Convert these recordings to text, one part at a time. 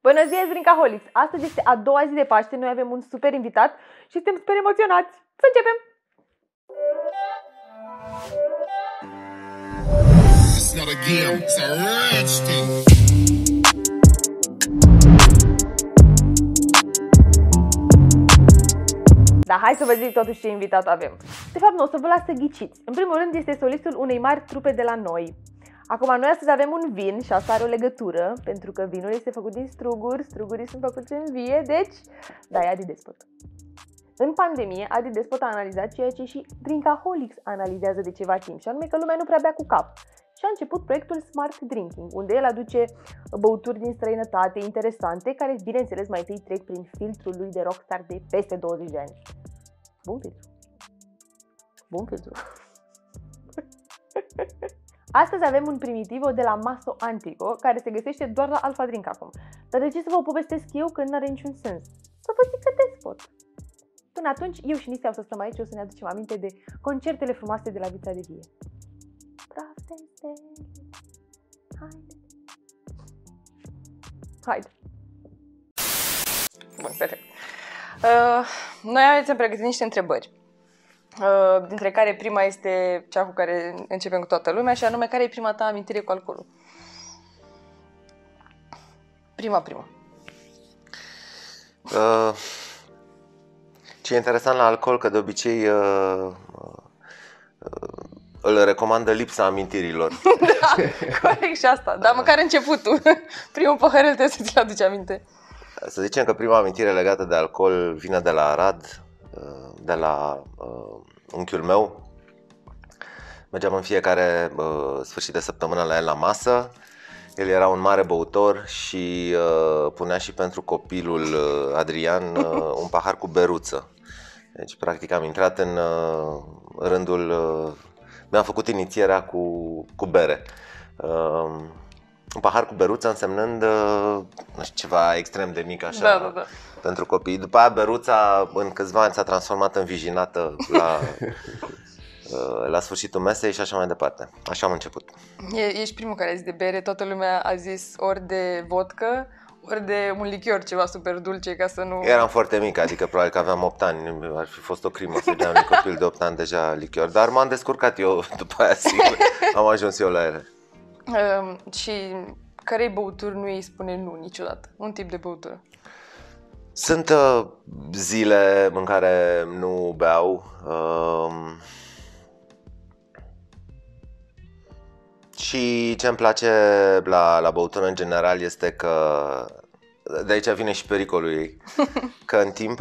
Bună ziua, Drinkaholics! Astăzi este a doua zi de Paște, noi avem un super invitat și suntem super emoționați. Să începem! It's not a game, it's a rich thing. Dar hai să vă zic totuși ce invitat avem. De fapt, nu o să vă las să ghiciți. În primul rând, este solistul unei mari trupe de la noi. Acum, noi astăzi avem un vin și asta are o legătură, pentru că vinul este făcut din struguri, strugurii sunt făcuți în vie, deci, da, e Adi Despot. În pandemie, Adi Despot a analizat ceea ce și Drinkaholics analizează de ceva timp, și anume că lumea nu prea bea cu cap. Și a început proiectul Smart Drinking, unde el aduce băuturi din străinătate interesante, care, bineînțeles, mai întâi trec prin filtrul lui de rockstar de peste 20 de ani. Bun filtru. Bun filtru. Astăzi avem un Primitivo de la Maso Antico, care se găsește doar la Alpha Drink acum. Dar de ce să vă povestesc eu când nu are niciun sens? Să vă zic că Despot. Până atunci, eu și Nistea o să stăm aici, o să ne aducem aminte de concertele frumoase de la Vița de Vie. Haide. Haide. Bun, perfect. Noi am pregătit niște întrebări. Dintre care prima este cea cu care începem cu toată lumea, și anume, care e prima ta amintire cu alcoolul? Prima. Ce e interesant la alcool, că de obicei îl recomandă lipsa amintirilor. Da, corect și asta, dar măcar începutul. Primul păhărel trebuie să ți-l aduci aminte. Să zicem că prima amintire legată de alcool vine de la Arad, de la unchiul meu. Mergeam în fiecare sfârșit de săptămână la el la masă. El era un mare băutor și punea și pentru copilul Adrian un pahar cu beruță. Deci, practic, am intrat în rândul... mi-am făcut inițierea cu bere. Un pahar cu beruță însemnând nu știu, ceva extrem de mic așa, da. Pentru copii. După aia beruța în câțiva ani s-a transformat în vijinată la sfârșitul mesei și așa mai departe. Așa am început. Ești primul care a zis de bere, toată lumea a zis ori de vodcă, ori de un lichior, ceva super dulce, ca să nu... Eram foarte mic, adică probabil că aveam 8 ani, ar fi fost o crimă să dea unui copil de 8 ani deja lichior, dar m-am descurcat eu după aia, sigur, am ajuns eu la ele. Și cărei băuturi nu îi spune nu niciodată? Un tip de băutură? Sunt zile în care nu beau și ce îmi place la băutură în general este că de aici vine și pericolul ei. Că în timp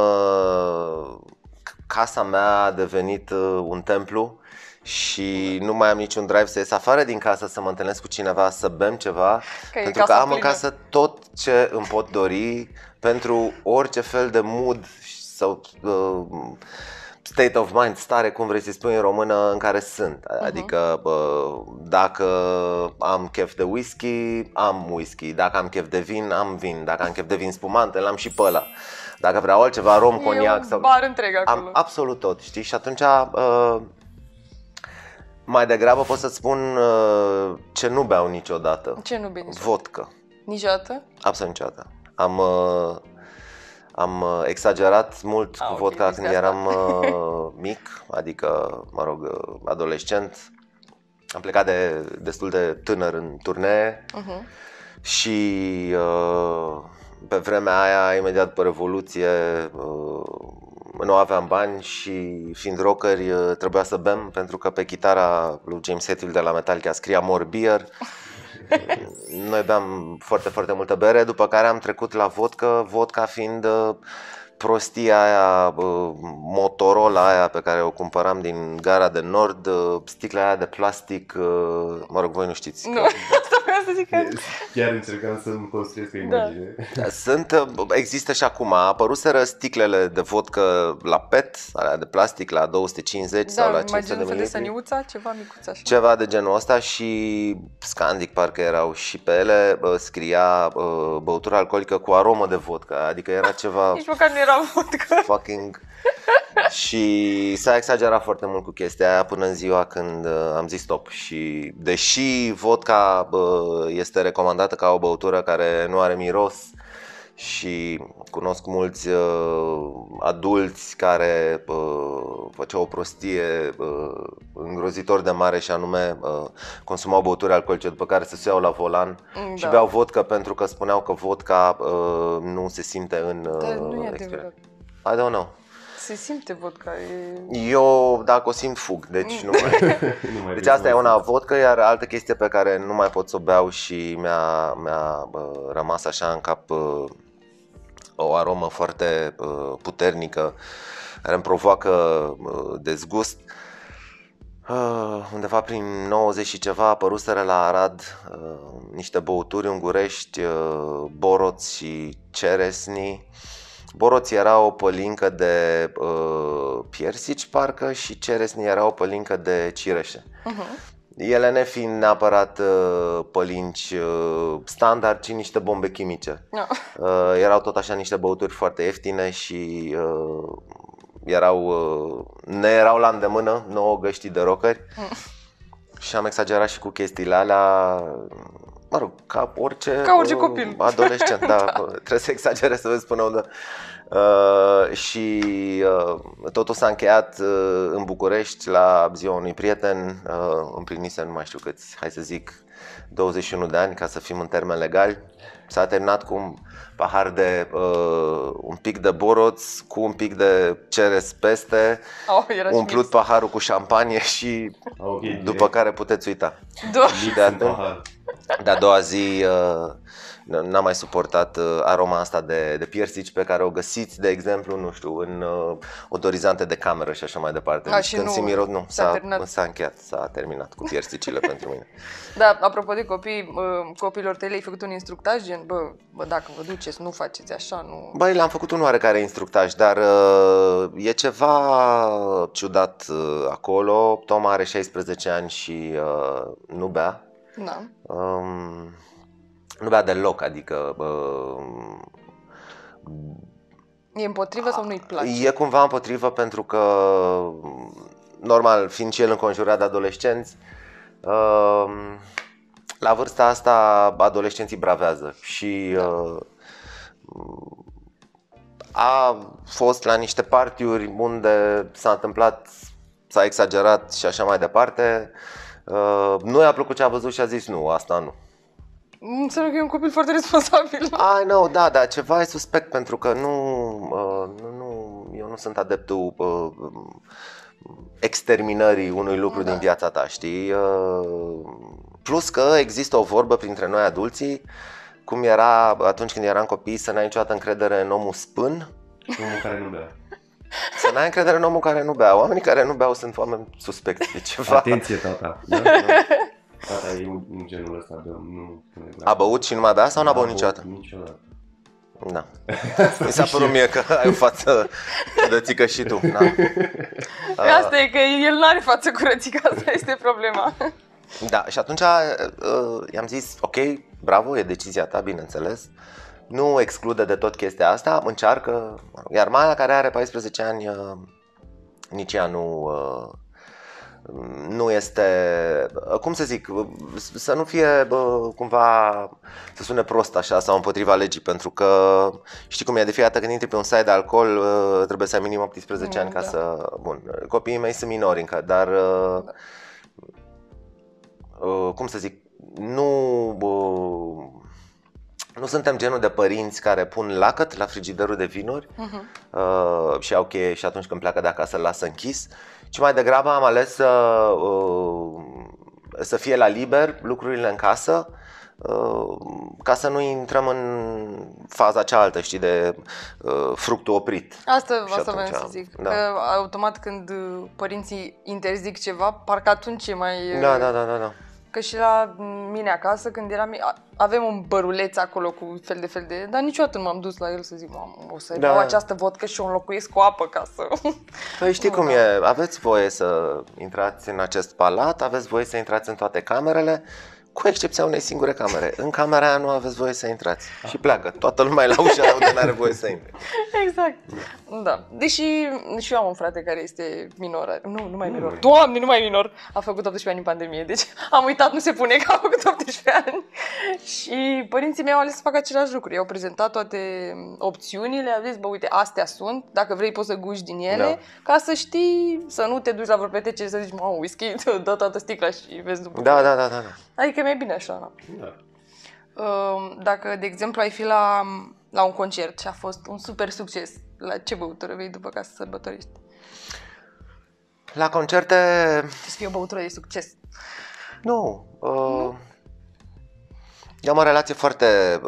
casa mea a devenit un templu și nu mai am niciun drive să ies afară din casă, să mă întâlnesc cu cineva, să bem ceva, pentru că am în casă tot ce îmi pot dori pentru orice fel de mood sau state of mind, stare, cum vrei să spui în română, în care sunt. Adică dacă am chef de whisky, am whisky. Dacă am chef de vin, am vin. Dacă am chef de vin spumant, îl am și pe ăla. Dacă vreau altceva, rom, coniac sau... bar întreg acolo. Am absolut tot, știi? Și atunci mai degrabă pot să spun ce nu beau niciodată. Ce nu bei niciodată? Vodka. Niciodată? Absolut niciodată. Am exagerat mult cu vodka când eram mic, adică, mă rog, adolescent. Am plecat destul de tânăr în turnee și pe vremea aia, imediat după Revoluție, nu aveam bani și, fiind rockeri, trebuia să bem, pentru că pe chitara lui James Hetfield de la Metallica scria More Beer. Noi beam foarte, foarte multă bere, după care am trecut la vodka fiind prostia aia, Motorola aia pe care o cumpăram din Gara de Nord, sticla aia de plastic, mă rog, voi nu știți. Nu, asta vreau să zic că... Chiar încercam să-mi construiesc o imagine. Există și acum, apăruseră sticlele de vodka la PET, alea de plastic, la 250 sau la 500 de ml. De săniuța, ceva micuț așa. Ceva de genul ăsta și Scandic parcă erau și pe ele scria băutură alcoolică cu aromă de vodka, adică era ceva... Nici măcar nu era vodka. Fucking... Și s-a exagerat foarte mult cu chestia aia până în ziua când am zis stop. Și deși vodka este recomandată ca o băutură care nu are miros, și cunosc mulți adulți care făceau o prostie îngrozitor de mare și anume consumau băuturi alcoolice după care se suiau la volan și beau vodcă pentru că spuneau că vodka nu se simte în nu e experiență. adevărat. I don't know. Se simte vodka. Eu, dacă o simt, fug, deci nu mai... Deci asta e una vodcă, iar altă chestie pe care nu mai pot să o beau și mi-a rămas așa în cap o aromă foarte puternică, care îmi provoacă dezgust. Undeva prin 90 și ceva apăruseră la Arad niște băuturi ungurești, Boroț și Ceresni. Boroț era o pălincă de piersici, parcă, și Ceresni era o pălincă de cireșe. Ele nefiind neapărat pălinci standard, ci niște bombe chimice. Erau tot așa niște băuturi foarte ieftine și ne erau la îndemână, 9 găștii de rockeri. Și am exagerat și cu chestiile alea, mă rog, ca orice copil adolescent, da, trebuie să exagerez să vezi până unde. Și totul s-a încheiat în București la ziua unui prieten, împlinise nu mai știu câți, hai să zic 21 de ani, ca să fim în termeni legali. S-a terminat cu un pahar de un pic de Boroț cu un pic de Ceres peste, umplut paharul cu șampanie și după care puteți uita. De a doua zi n-am mai suportat aroma asta de piersici pe care o găsiți, de exemplu, nu știu, în odorizante de cameră și așa mai departe. Deci când simt miros, nu, s-a încheiat, s-a terminat cu piersicile pentru mine. Da, apropo de copii, copiilor tăi le-ai făcut un instructaj, gen, bă, dacă vă duceți, nu faceți așa, nu... Băi, le-am făcut un oarecare instructaj, dar e ceva ciudat acolo. Toma are 16 ani și nu bea. Da. Nu bea deloc, adică e împotrivă sau nu-i place? E cumva împotrivă pentru că, normal, fiind și el înconjurat de adolescenți, la vârsta asta adolescenții bravează și a fost la niște partiuri unde s-a întâmplat, s-a exagerat și așa mai departe. Nu i-a plăcut ce a văzut și a zis nu, asta nu. Înseamnă că e un copil foarte responsabil. I know, da, dar ceva e suspect pentru că eu nu sunt adeptul exterminării unui lucru din viața ta, știi? Plus că există o vorbă printre noi adulții, cum era atunci când eram copii, să n-ai niciodată încredere în omul spân. Omul care nu bea. Să n-ai încredere în omul care nu bea. Oamenii care nu beau sunt oameni suspecți de ceva. Atenție, tata. Da? Tata e un genul ăsta de nu. A băut și nu mai bea sau n-a băut niciodată? Niciodată. Da. Mi s-a părut mie că ai o față curățică și tu. Da. Asta e că el nu are față curățică, asta este problema. Da, și atunci i-am zis, ok, bravo, e decizia ta, bineînțeles. Nu exclude de tot chestia asta, încearcă. Iar Maia, care are 14 ani, nici ea nu este, cum să zic, să nu fie cumva, să sune prost așa sau împotriva legii, pentru că știi cum e, de fiecare dată când intri pe un site de alcool trebuie să ai minim 18 ani ca să... Bun, copiii mei sunt minori încă, dar cum să zic, nu suntem genul de părinți care pun lacăt la frigiderul de vinuri și au cheie și atunci când pleacă de acasă îl lasă închis, ci mai degrabă am ales să fie la liber lucrurile în casă, ca să nu intrăm în faza cealaltă, știi, de fructul oprit. Asta vreau să zic, da. Că automat când părinții interzic ceva, parcă atunci e mai... Da. Că și la mine acasă, când eram, avem un băruleț acolo cu fel de... Dar niciodată nu m-am dus la el să zic, mamă, o să beau această vodcă și o înlocuiesc cu apă ca să... Păi știi cum e, aveți voie să intrați în acest palat, aveți voie să intrați în toate camerele, cu excepția unei singure camere. În camera aia nu aveți voie să intrați. Și pleacă. Toată lumea e la ușa unde nu are voie să intre. Exact. Da. Deși și eu am un frate care este minor. Nu mai minor. Doamne, nu mai minor. A făcut 18 ani în pandemie. Deci am uitat, nu se pune că a făcut 18 ani. Și părinții mei au ales să facă același lucru. I-au prezentat toate opțiunile. Au zis, bă, uite, astea sunt. Dacă vrei poți să guși din ele. Ca să știi, să nu te duci la vreo petrecere să zici, mă, whisky, dă toată sticla și vezi după. Da. Adică e mai bine așa, Da. Dacă, de exemplu, ai fi la un concert și a fost un super succes, la ce băutură vei după ca să sărbătorești? La concerte... Să fie o băutură de succes. Nu. Eu am o relație foarte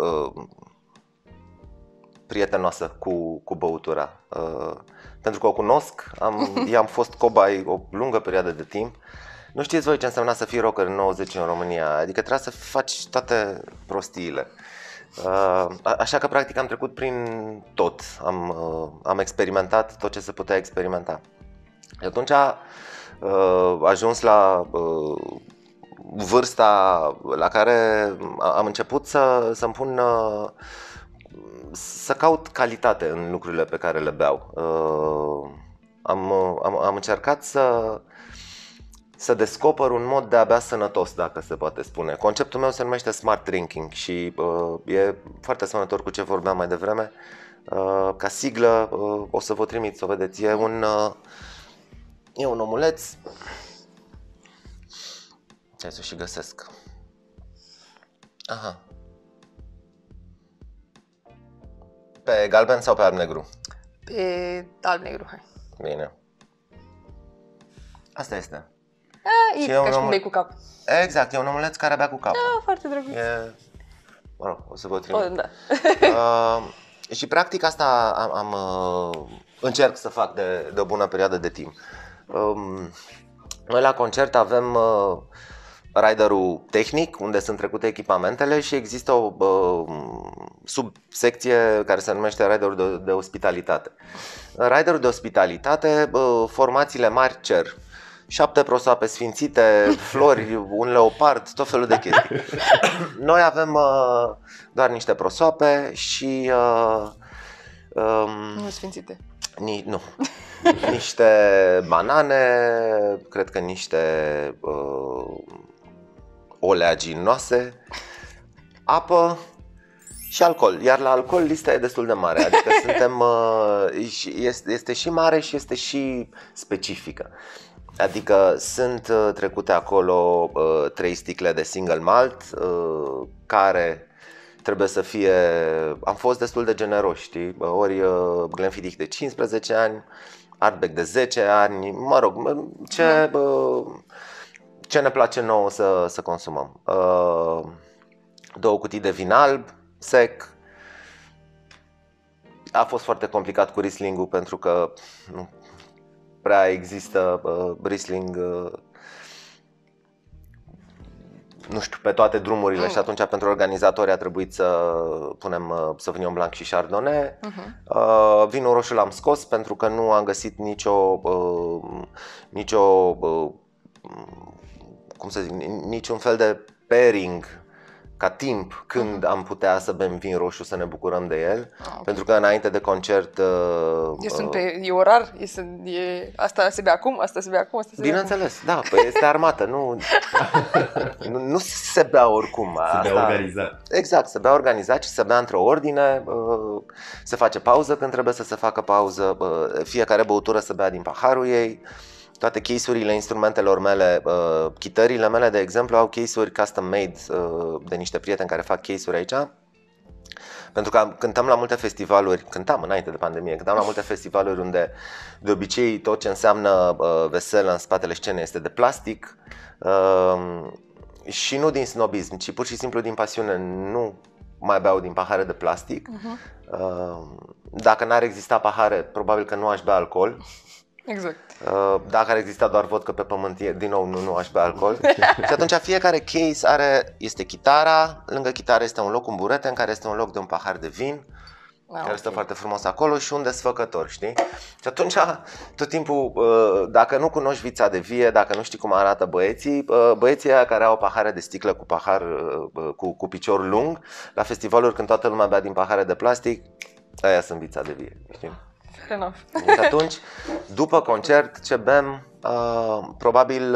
prietenoasă cu băutura. Pentru că o cunosc, i-am fost cobai o lungă perioadă de timp. Nu știți voi ce însemna să fii rocker în 90 în România, adică trebuia să faci toate prostiile. Așa că practic am trecut prin tot, am experimentat tot ce se putea experimenta. Și atunci ajuns la vârsta la care am început să-mi pun, să caut calitate în lucrurile pe care le beau. Am încercat să descoper un mod de a bea sănătos, dacă se poate spune. Conceptul meu se numește Smart Drinking și e foarte asemănător cu ce vorbeam mai devreme. Ca siglă o să vă trimit să o vedeți. E un omuleț. Hai să o și găsesc. Aha. Pe galben sau pe alb-negru? Pe alb-negru, hai. Bine. Asta este. E ca și cum bei cu cap. Exact, e un omuleț care bea cu capul. Foarte drăguț. Mă rog, o să vă trimit. Da. Și practic asta încerc să fac de o bună perioadă de timp. Noi la concert avem riderul tehnic, unde sunt trecute echipamentele, și există o subsecție care se numește riderul de ospitalitate. În riderul de ospitalitate, formațiile mari cer 7 prosoape sfințite, flori, un leopard, tot felul de chestii. Noi avem doar niște prosoape și Nu sfințite. nu. Niște banane, cred că niște oleaginoase, apă și alcool. Iar la alcool lista e destul de mare. Adică suntem, este și mare și este și specifică. Adică sunt trecute acolo 3 sticle de single malt care trebuie să fie... Am fost destul de generoși, știi? Ori Glenfiddich de 15 ani, Ardbeg de 10 ani, mă rog, ce ne place nouă să consumăm. 2 cutii de vin alb, sec. A fost foarte complicat cu Riesling-ul pentru că nu prea există Riesling, nu știu, pe toate drumurile și atunci pentru organizatori a trebuit să punem Sauvignon Blanc și Chardonnay. Vinul roșu l-am scos pentru că nu am găsit niciun fel de pairing ca timp când am putea să bem vin roșu, să ne bucurăm de el. Pentru că înainte de concert e orar? Asta se bea acum? Asta se bea acum? Bineînțeles, da, păi este armată. Nu se bea oricum. Se bea organizat. Exact, se bea organizat și se bea într-o ordine. Se face pauză când trebuie să se facă pauză. Fiecare băutură se bea din paharul ei. Toate case-urile instrumentelor mele, chitările mele, de exemplu, au case-uri custom-made de niște prieteni care fac case-uri aici. Pentru că cântăm la multe festivaluri, cântam înainte de pandemie, cântam la multe festivaluri unde de obicei tot ce înseamnă veselă în spatele scenei este de plastic. Și nu din snobism, ci pur și simplu din pasiune. Nu mai beau din pahare de plastic. Dacă n-ar exista pahare, probabil că nu aș bea alcool. Exact. Dacă ar exista doar vodcă pe pământ, din nou nu aș bea alcool. Și atunci fiecare case este chitara. Lângă chitară este un loc, un burete în care este un loc de un pahar de vin. care stă foarte frumos acolo și un desfăcător, știi? Și atunci, tot timpul, dacă nu cunoști vița de vie, dacă nu știi cum arată băieții aia care au pahare de sticlă cu pahar cu picior lung, la festivaluri când toată lumea bea din pahare de plastic, aia sunt vița de vie, știi? Fair enough. Și atunci, după concert, ce bem, probabil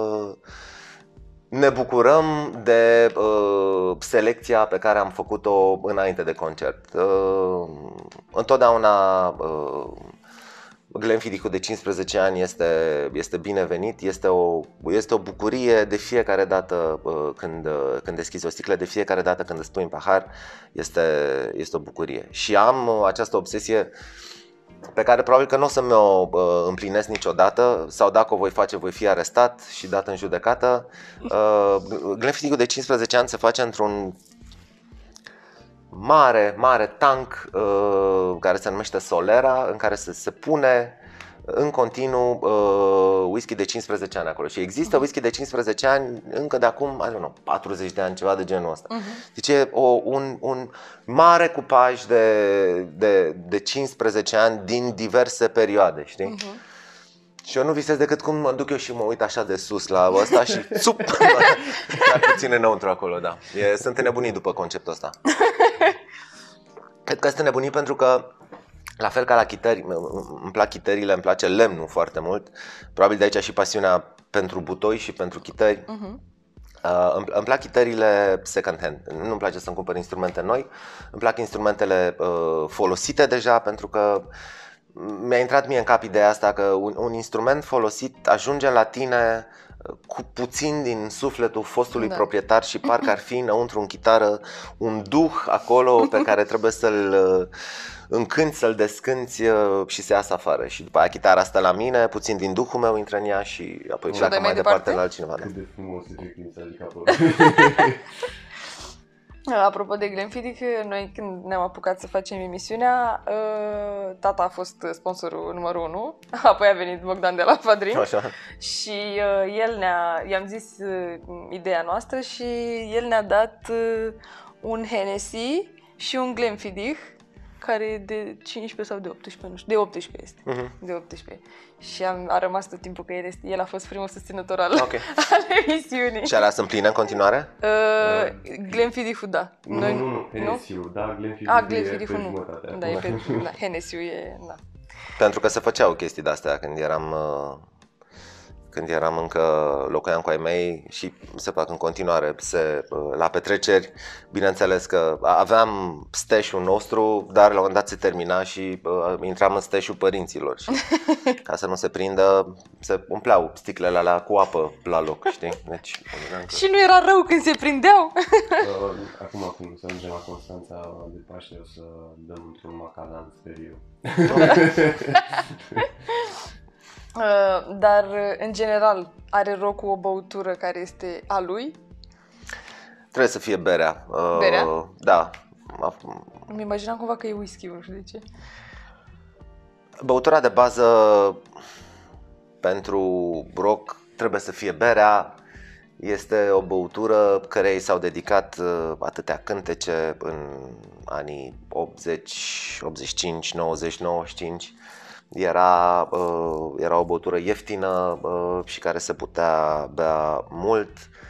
ne bucurăm de selecția pe care am făcut-o înainte de concert. Întotdeauna Glenfiddich-ul de 15 ani este binevenit, este o bucurie de fiecare dată când deschizi o sticlă, de fiecare dată când îți pui în pahar, este o bucurie. Și am această obsesie pe care probabil că nu o să mi-o împlinesc niciodată, sau dacă o voi face, voi fi arestat și dat în judecată. Glenfiddich-ul de 15 ani se face într-un mare tank care se numește Solera, în care se pune în continuu whisky de 15 ani acolo. Și există whisky de 15 ani încă de acum, 40 de ani, ceva de genul ăsta. Deci e un mare cupaj de 15 ani din diverse perioade, știi? Și eu nu visez decât cum mă duc eu și mă uit așa de sus la ăsta și țup, chiar puțin înăuntru acolo, da. Sunt înnebunit după conceptul ăsta. Cred că sunt înnebunit pentru că, la fel ca la chitări, îmi plac chitările, îmi place lemnul foarte mult. Probabil de aici și pasiunea pentru butoi și pentru chitări. Îmi plac chitările second hand. Nu-mi place să-mi cumpăr instrumente noi. Îmi plac instrumentele folosite deja, pentru că mi-a intrat mie în cap ideea asta că un instrument folosit ajunge la tine cu puțin din sufletul fostului proprietar și parcă ar fi înăuntru în chitară un duh acolo pe care trebuie să-l încânți, să-l descânți și să iasă afară. Și după aia chitara stă la mine, puțin din duhul meu intră în ea și apoi pleacă mai departe la altcineva. Cât de frumos e când se adică acolo. Apropo de Glenfiddich, noi când ne-am apucat să facem emisiunea, tata a fost sponsorul numărul 1, apoi a venit Bogdan de la Fadrin. Așa. Și i-am zis ideea noastră și el ne-a dat un Hennessy și un Glenfiddich, care e de 15 sau de 18, nu știu, de 18 este, de 18. Și a rămas tot timpul că el a fost primul susținător al emisiunii. Și alea sunt pline în continuare? Glenfiddich-ul, da. Nu, Hennessy-ul, da, Glenfiddich-ul nu. jumătate. Da, Hennessy-ul e, da. Pentru că se făceau chestii de-astea când eram încă, locuiam cu ai mei și se fac în continuare la petreceri. Bineînțeles că aveam stash-ul nostru, dar la un moment dat se termina și intram în stash-ul părinților și ca să nu se prindă, se umpleau sticlele alea cu apă la loc, știi? Deci, și nu era rău când se prindeau? Acum când să ajungem la Constanța de Paște o să dăm într-un macadan, sper eu. Dar, în general, are Roccu o băutură care este a lui? Trebuie să fie berea. Berea? Da. Îmi imaginam cumva că e whisky, nu știu de ce. Băutura de bază pentru rock trebuie să fie berea. Este o băutură cărei s-au dedicat atâtea cântece în anii 80, 85, 90, 95. Era o băutură ieftină și care se putea bea mult.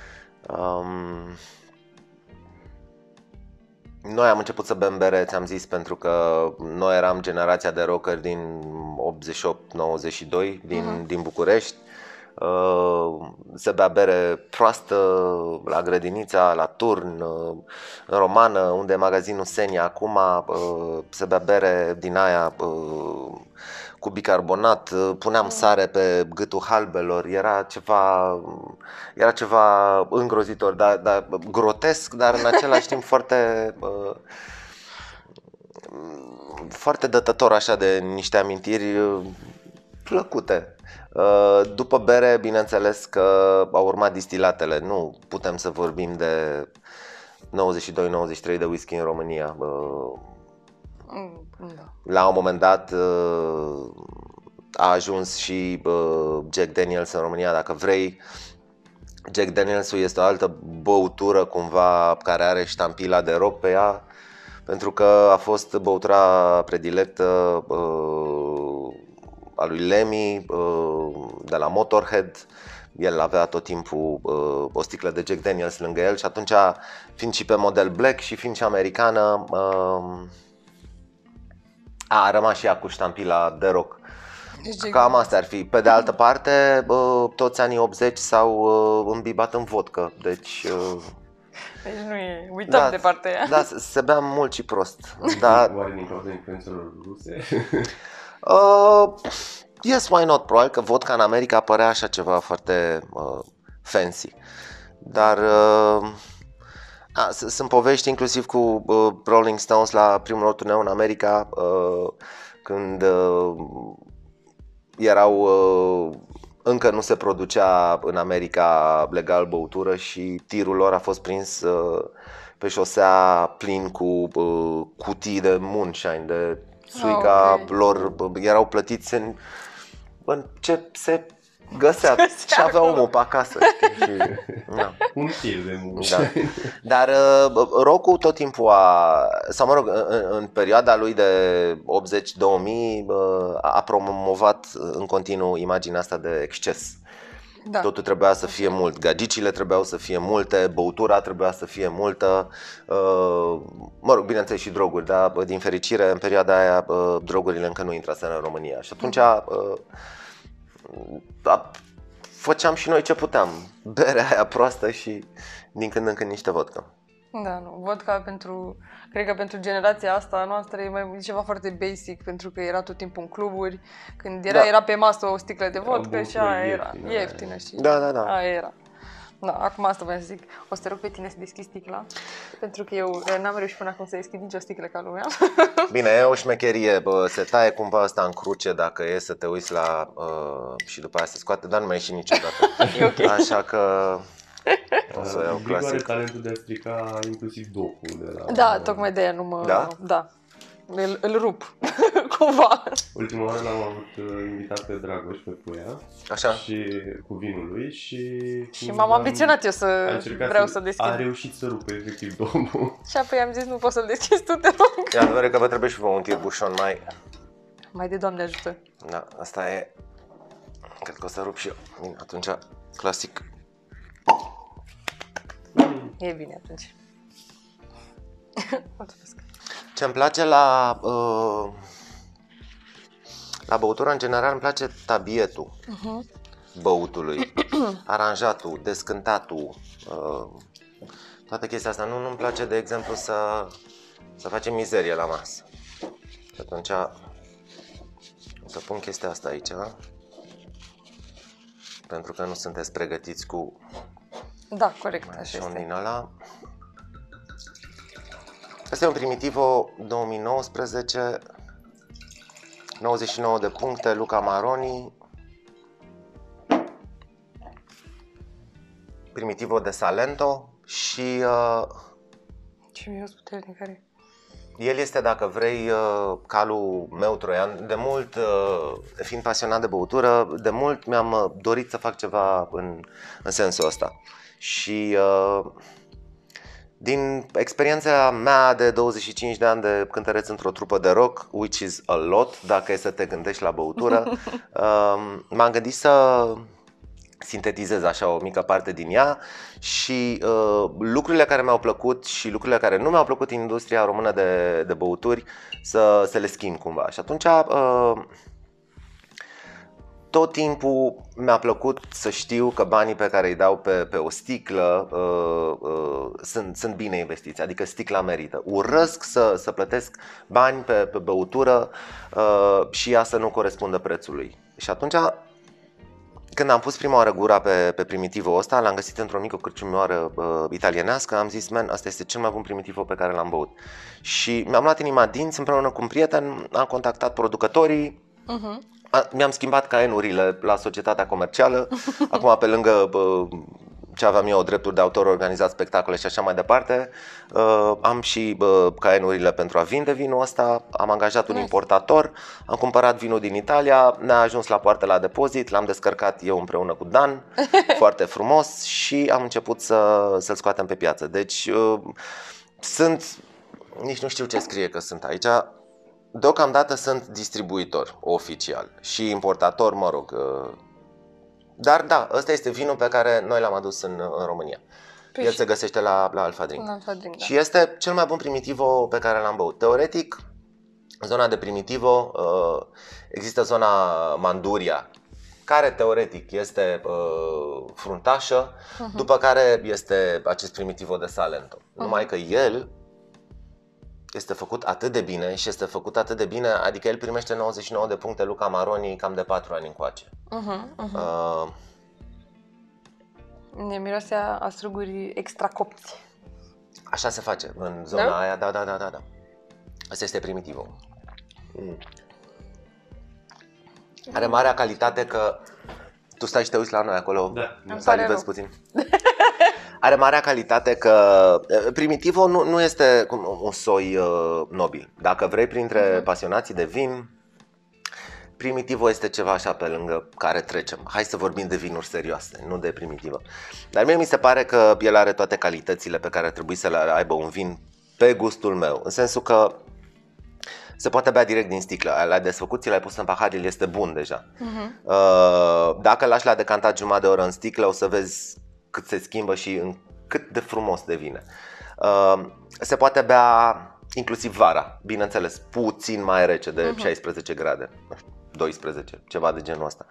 Noi am început să bem bere, ți-am zis, pentru că noi eram generația de rockeri din 88-92 din București. Se bea bere proastă la Grădinița, la Turn, în Romană, unde e magazinul Senia acum. Se bea bere din aia cu bicarbonat, puneam sare pe gâtul halbelor. Era ceva îngrozitor, dar grotesc, dar în același timp foarte dătător așa de niște amintiri plăcute. După bere, bineînțeles că au urmat distilatele. Nu putem să vorbim de 92-93 de whisky în România. La un moment dat a ajuns și Jack Daniels în România, dacă vrei. Jack Daniels-ul este o altă băutură cumva care are ștampila de rock pe ea. pentru că a fost băutura predilectă a lui Lemmy de la Motorhead. El avea tot timpul o sticlă de Jack Daniels lângă el și atunci, fiind și pe model black și fiind și americană, a rămas și ea cu ștampila de rock. Cam asta ar fi. Pe de altă parte, toți anii 80 s-au îmbibat în vodcă, deci... Deci nu e, uităm de partea aia. Da, se bea mult și prost. Da. Oare din cauza influențelor ruse? Yes, why not? Probabil că vodka în America părea așa ceva foarte fancy. Dar sunt povești inclusiv cu Rolling Stones la primul lor turneu în America, când erau... încă nu se producea în America legal băutură și tirul lor a fost prins pe șosea plin cu cutii de moonshine, de țuica lor. Erau plătiți în ce se găsea și avea omul pe acasă. Și, na. Un tir de moonshine. Da. Dar rock-ul tot timpul sau mă rog, în perioada lui de 80-2000 a promovat în continuu imaginea asta de exces. Da. Totul trebuia să fie mult, gagicile trebuiau să fie multe, băutura trebuia să fie multă, mă rog, bineînțeles și droguri, dar din fericire în perioada aia drogurile încă nu intraseră în România și atunci făceam și noi ce puteam, berea aia proastă și din când în când niște vodka. Da, nu, vodka cred că pentru generația asta a noastră e ceva foarte basic, pentru că era tot timpul în cluburi, când era pe masă o sticlă de vodka și aia era ieftină și aia era. Da, acum asta vreau să zic, o să te rog pe tine să deschizi sticla, pentru că eu n-am reușit până acum să deschid nicio sticlă ca lumea. Bine, e o șmecherie, se taie cumva asta în cruce dacă e să te uiți la și după aia se scoate, dar nu mai ieși niciodată. Okay. Așa că o să iau Grigore are clasic. talentul de a strica inclusiv docul de la... Da, tocmai de aia nu mă... Da? Da. Îl rup, cumva. Ultima oară l-am avut invitat pe Dragoș, pe Puia. Așa? Și cu vinul lui și m-am ambiționat eu să vreau să deschid. A reușit să rupă efectiv domnul. Și apoi am zis, nu pot să-l deschizi tu, te rog. E adevărat că vă trebuie și vă un tirbușon mai de Doamne ajută. Da, asta e. Cred că o să rup și eu. Bine, atunci, clasic. E bine atunci. Mulțumesc. Ce-mi place la băutură în general, îmi place tabietul băutului, aranjatul, descântatul, toată chestia asta. Nu-mi place, de exemplu, să facem mizerie la masă. Și atunci o să pun chestia asta aici, pentru că nu sunteți pregătiți cu... Da, corect, așa un este. din ăla. Asta e un Primitivo 2019, 99 de puncte, Luca Maroni. Primitivo de Salento și Ce miros puternic are. el este, dacă vrei, calul meu troian. De mult, fiind pasionat de băutură, de mult mi-am dorit să fac ceva în sensul ăsta. Și din experiența mea de 25 de ani de cântăreț într-o trupă de rock, which is a lot, dacă e să te gândești la băutură, m-am gândit să sintetizez așa o mică parte din ea și lucrurile care mi-au plăcut și lucrurile care nu mi-au plăcut în industria română de băuturi să le schimb cumva. Și atunci tot timpul mi-a plăcut să știu că banii pe care îi dau pe o sticlă sunt bine investiți, adică sticla merită. Urăsc să plătesc bani pe băutură și ea să nu corespundă prețului. Și atunci, când am pus prima oară gura pe Primitivo ăsta, l-am găsit într-o mică cârciumioară italienească, am zis, man, asta este cel mai bun Primitivo pe care l-am băut. Și mi-am luat inima dinți, împreună cu un prieten, am contactat producătorii, mi-am schimbat caenurile la societatea comercială. Acum, pe lângă ce aveam eu drepturi de autor, organizat spectacole și așa mai departe, am și caenurile pentru a vinde vinul ăsta. Am angajat un importator, am cumpărat vinul din Italia, ne-a ajuns la poartă la depozit, l-am descărcat eu împreună cu Dan, foarte frumos, și am început să-l scoatem pe piață. Deci sunt nici nu știu ce scrie că sunt aici. Deocamdată sunt distribuitor oficial și importator, mă rog. Dar da, ăsta este vinul pe care noi l-am adus în România. El se găsește la Alpha Drink. Alpha Drink, da. Și este cel mai bun Primitivo pe care l-am băut. Teoretic, zona de Primitivo, există zona Manduria, care teoretic este fruntașă, după care este acest Primitivo de Salento. Numai că el este făcut atât de bine și este făcut atât de bine, adică el primește 99 de puncte Luca Maroni cam de 4 ani încoace. Ne miroase a struguri extra copți. Așa se face în zona aia, da. Asta este Primitivo. Are marea calitate că tu stai și te uiți la noi acolo, salivezi puțin. Are marea calitate că Primitivo nu este un soi nobil. Dacă vrei, printre pasionații de vin, Primitivo este ceva așa pe lângă care trecem. Hai să vorbim de vinuri serioase, nu de Primitivo. Dar mie mi se pare că el are toate calitățile pe care ar trebui să le aibă un vin pe gustul meu. În sensul că se poate bea direct din sticlă. L-ai desfăcut, ți l-ai pus în pahar, el este bun deja. Dacă l-lași la decantat jumătate de oră în sticlă, o să vezi cât se schimbă și cât de frumos devine. Se poate bea inclusiv vara, bineînțeles, puțin mai rece, de 16 grade, 12, ceva de genul ăsta.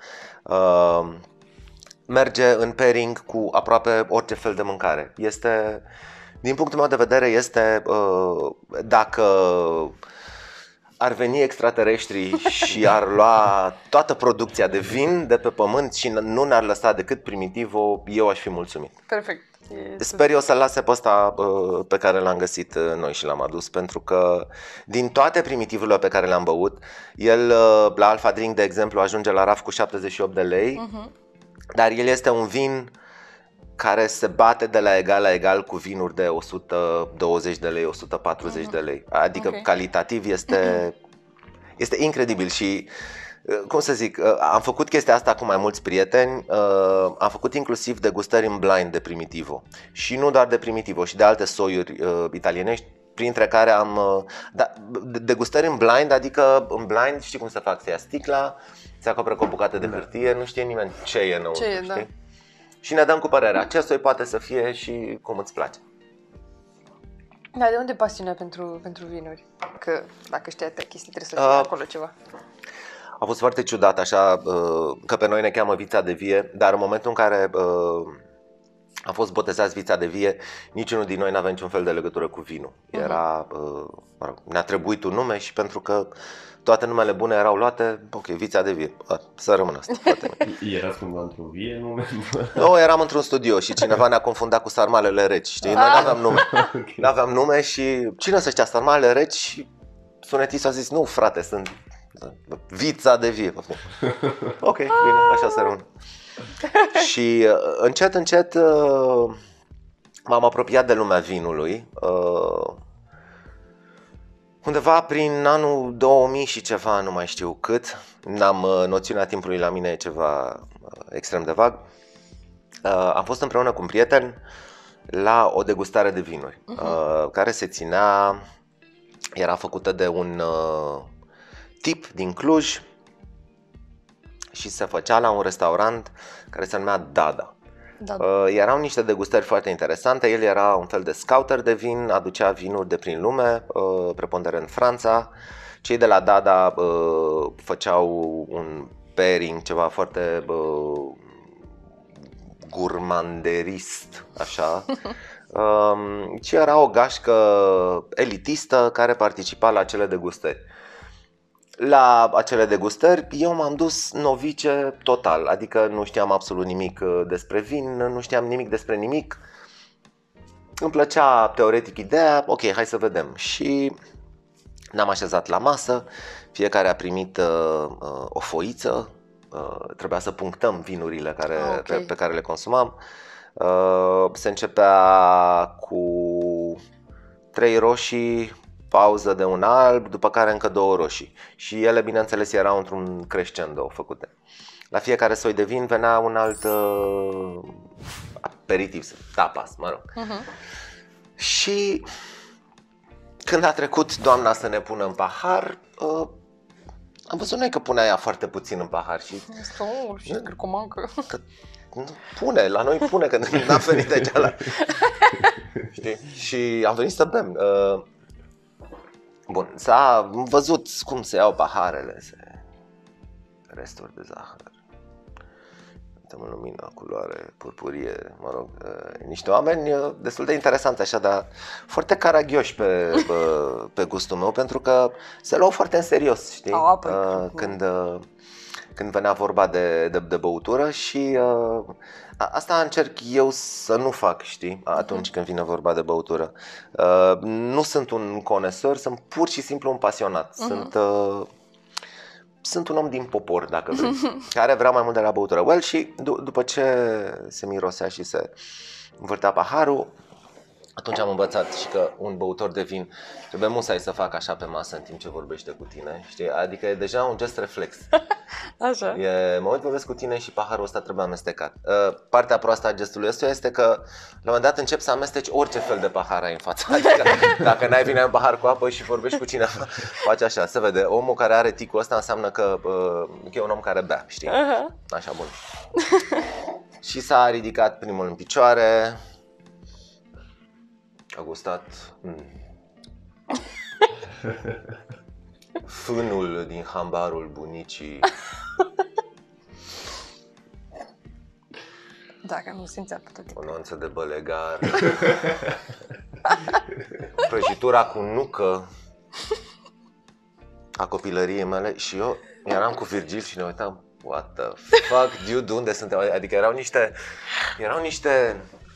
Merge în pairing cu aproape orice fel de mâncare. Este, din punctul meu de vedere, este dacă ar veni extraterestrii și ar lua toată producția de vin de pe pământ și nu ne-ar lăsa decât Primitivo, eu aș fi mulțumit. Perfect. Sper eu să-l lase pe ăsta pe care l-am găsit noi și l-am adus, pentru că din toate primitivurile pe care le-am băut, el la Alpha Drink, de exemplu, ajunge la raf cu 78 de lei, dar el este un vin care se bate de la egal cu vinuri de 120 de lei, 140 de lei. Adică calitativ este incredibil și, cum să zic, am făcut chestia asta cu mai mulți prieteni, am făcut inclusiv degustări în blind de Primitivo. Și nu doar de Primitivo, și de alte soiuri italienești, printre care am degustări în blind, adică în blind știi cum să fac, să ia sticla, se acoperă cu o bucată de hârtie, nu știe nimeni ce e înăuntru, știi? Da. Și ne dăm cu părerea, ce soi poate să fie și cum îți place. Dar de unde pasiunea pentru vinuri? Că dacă știi atâtea chestii trebuie să fie acolo ceva. A fost foarte ciudat așa, că pe noi ne cheamă Vița de Vie, dar în momentul în care am fost botezați Vița de Vie, niciunul din noi n-avea niciun fel de legătură cu vinul. Era, ne-a trebuit un nume și pentru că toate numele bune erau luate, ok, Vița de Vie, să rămână asta. Erați cumva într-un vie în momentul? Nu, eram într-un studio și cineva ne-a confundat cu sarmalele reci, știi? Noi n-aveam nume. N-aveam nume și cine să știa, sarmalele reci? Și sunetistul a zis, nu frate, sunt Vița de Vie. Ok, bine, așa să rămână. Și încet m-am apropiat de lumea vinului. Undeva prin anul 2000 și ceva, nu mai știu cât, n-am noțiunea timpului, la mine e ceva extrem de vag. Am fost împreună cu un prieten la o degustare de vinuri, care se ținea, era făcută de un tip din Cluj și se făcea la un restaurant care se numea Dada. Erau niște degustări foarte interesante. El era un fel de scouter de vin, aducea vinuri de prin lume, preponderent Franța. Cei de la Dada făceau un pairing, ceva foarte gurmanderist, așa. Și era o gașcă elitistă care participa la acele degustări. La acele degustări eu m-am dus novice total, adică nu știam absolut nimic despre vin, nu știam nimic despre nimic. Îmi plăcea teoretic ideea, ok, hai să vedem. Și ne-am așezat la masă, fiecare a primit o foiță, trebuia să punctăm vinurile pe care le consumam. Se începea cu 3 roșii, pauză de un alb, după care încă 2 roșii. Și ele, bineînțeles, erau într-un crescendo făcute. La fiecare soi de vin venea un alt aperitiv, tapas, mă rog. Și când a trecut doamna să ne pună în pahar, am văzut noi că punea ea foarte puțin în pahar și... Și cârcomancă. Pune, la noi pune, că n-am venit de cealaltă. Știi? Și am venit să bem. Bun, s-a văzut cum se iau paharele, resturi de zahăr. Uităm în lumină, culoare, purpurie, mă rog, niște oameni destul de interesanți așa, dar foarte caragioși pe gustul meu, pentru că se luau foarte în serios, știi? Când venea vorba de băutură și asta încerc eu să nu fac, știi, atunci când vine vorba de băutură. Nu sunt un conesor, sunt pur și simplu un pasionat. Sunt un om din popor, dacă vrei, care vrea mai mult de la băutură. Și după ce se mirosea și se învârtea paharul, atunci am învățat și că un băutor de vin trebuie musai să facă așa pe masă în timp ce vorbește cu tine, știi? Adică e deja un gest reflex. Așa. Mă uit, vorbesc cu tine și paharul ăsta trebuie amestecat. Partea proastă a gestului ăsta este că la un moment dat începi să amesteci orice fel de pahar ai în fața. Adică dacă n-ai vine un pahar cu apă și vorbești cu cineva, faci așa, se vede. Omul care are ticul ăsta înseamnă că e un om care bea, știi? Așa, bun. Și s-a ridicat primul în picioare. A gustat fânul din hambarul bunicii. Dacă nu simțea pe tot timpul. O nuanță de bălegar. Prăjitura cu nucă a copilăriei mele. Și eu eram cu Virgil și ne uitam, what the fuck, dude, de unde suntem? Adică erau niște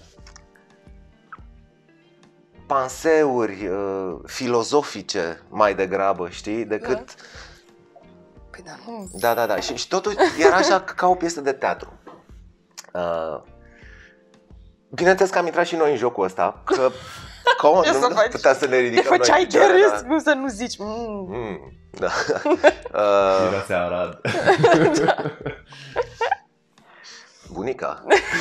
panseuri filozofice mai degrabă, știi, decât... Păi da, nu. Da. Și totul era așa ca o piesă de teatru. Bineînțeles că am intrat și noi în jocul ăsta, că nu putea să ne ridicăm noi. Te făceai de râs, nu să nu zici. Da. Era se Arad. Bunica.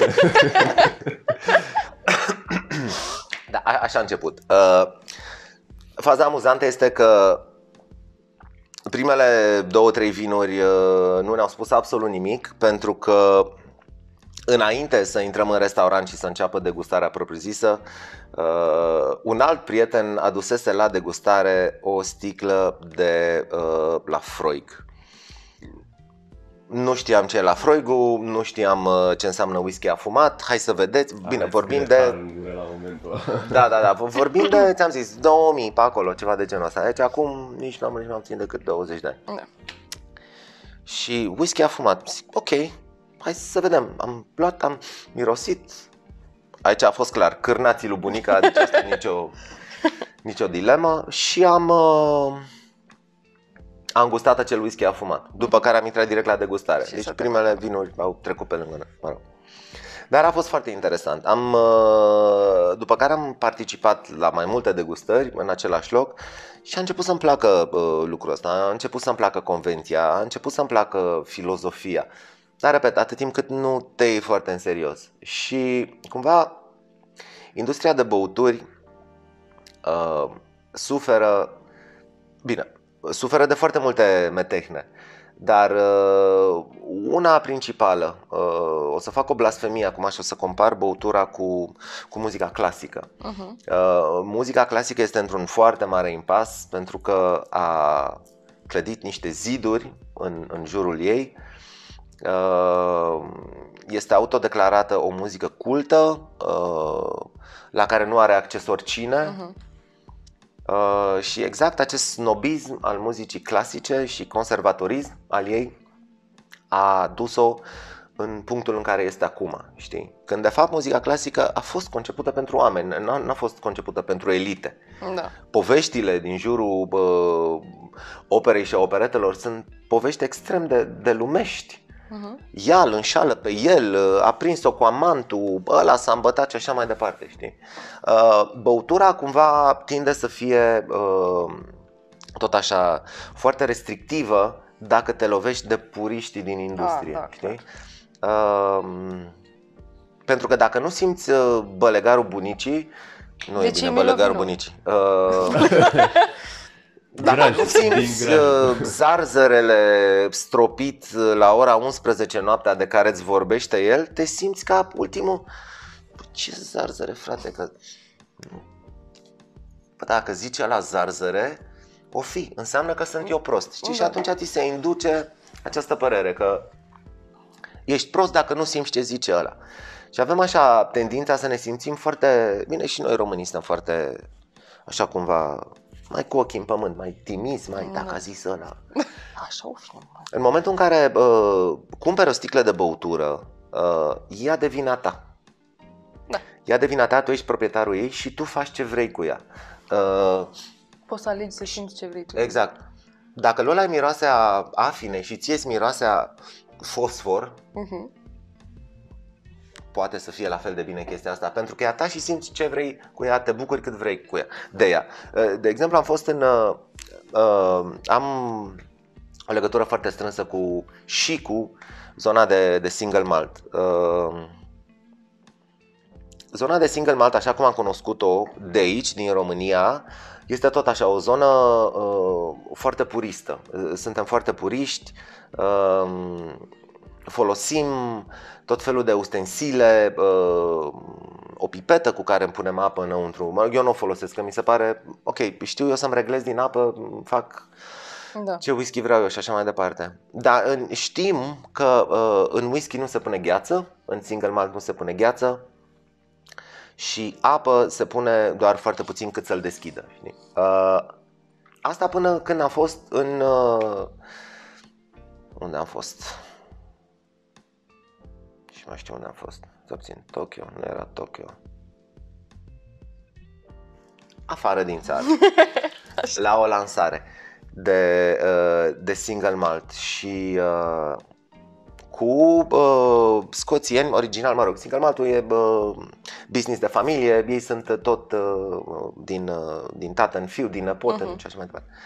Da, așa a început. Faza amuzantă este că primele 2-3 vinuri nu ne-au spus absolut nimic, pentru că înainte să intrăm în restaurant și să înceapă degustarea propriu-zisă, un alt prieten adusese la degustare o sticlă de Laphroaig. Nu știam ce e Laphroaig-ul, nu știam ce înseamnă whisky afumat. Hai să vedeți. Bine, vorbim de... Da, vorbim de, ți-am zis, 2000 pe acolo, ceva de genul ăsta. Deci acum nici nu am țin decât 20 de ani. Da. Și whisky afumat. Zic, ok, hai să vedem. Am luat, am mirosit. Aici a fost clar, cârnații lui bunica, deci asta nicio dilemă. Și am gustat acel whisky afumat, după care am intrat direct la degustare. Deci primele vinuri au trecut pe lângă noi, mă rog. Dar a fost foarte interesant. După care am participat la mai multe degustări în același loc și a început să-mi placă lucrul ăsta, a început să-mi placă convenția, a început să-mi placă filozofia. Dar, repet, atât timp cât nu te iei foarte în serios. Și, cumva, industria de băuturi suferă de foarte multe metehne. Dar una principală, o să fac o blasfemie acum și o să compar băutura cu muzica clasică. Muzica clasică este într-un foarte mare impas pentru că a clădit niște ziduri în jurul ei. Este autodeclarată o muzică cultă, la care nu are acces oricine. Și exact acest snobism al muzicii clasice și conservatorism al ei a dus-o în punctul în care este acum, știi? Când de fapt muzica clasică a fost concepută pentru oameni, n-a fost concepută pentru elite. Da. Poveștile din jurul operei și a operetelor sunt povești extrem de lumești. Ea îl înșală pe el, a prins-o cu amantul, ăla s-a îmbătat și așa mai departe, știi? Băutura cumva tinde să fie tot așa foarte restrictivă dacă te lovești de puriștii din industrie, știi? Pentru că dacă nu simți bălegarul bunicii, Nu e bine, bălăgar bunicii. Dacă Graj, nu simți zarzărele stropit la ora 11 noaptea de care îți vorbește el, te simți ca ultimul. Ce zarzăre, frate, că... Dacă zice la zarzăre, o fi, înseamnă că sunt eu prost, știi? Și atunci ți se induce această părere că ești prost dacă nu simți ce zice ăla. Și avem așa tendința să ne simțim foarte bine, și noi românii suntem foarte, așa cumva, mai cu ochii în pământ, mai timizi, mai dacă a zis ăla. Așa o fi. În momentul în care cumperi o sticlă de băutură, ea de vina ta. Da. Ea de vina ta, tu ești proprietarul ei și tu faci ce vrei cu ea. Poți să alegi să simți ce vrei tu. Exact. Dacă lui ăla miroase a afine și ție miroase a fosfor, poate să fie la fel de bine chestia asta, pentru că e a ta și simți ce vrei cu ea, te bucuri cât vrei cu ea, de ea. De exemplu, am fost am o legătură foarte strânsă cu zona de single malt. Zona de single malt, așa cum am cunoscut-o de aici, din România, este tot așa o zonă foarte puristă. Suntem foarte puriști, folosim tot felul de ustensile, o pipetă cu care îmi punem apă înăuntru. Eu nu o folosesc, că mi se pare, ok, știu eu să-mi reglez din apă, fac ce whisky vreau eu și așa mai departe. Dar știm că în whisky nu se pune gheață, în single malt nu se pune gheață și apă se pune doar foarte puțin cât să-l deschidă. Știi? Asta până când am fost în... unde am fost? Și mai știu unde am fost. Să obțin Tokyo, nu era Tokyo. Afară din țară. La o lansare de single malt și cu scoțieni original, mă rog, single maltul e business de familie, ei sunt tot din tată în fiu, din nepotă și așa mai departe.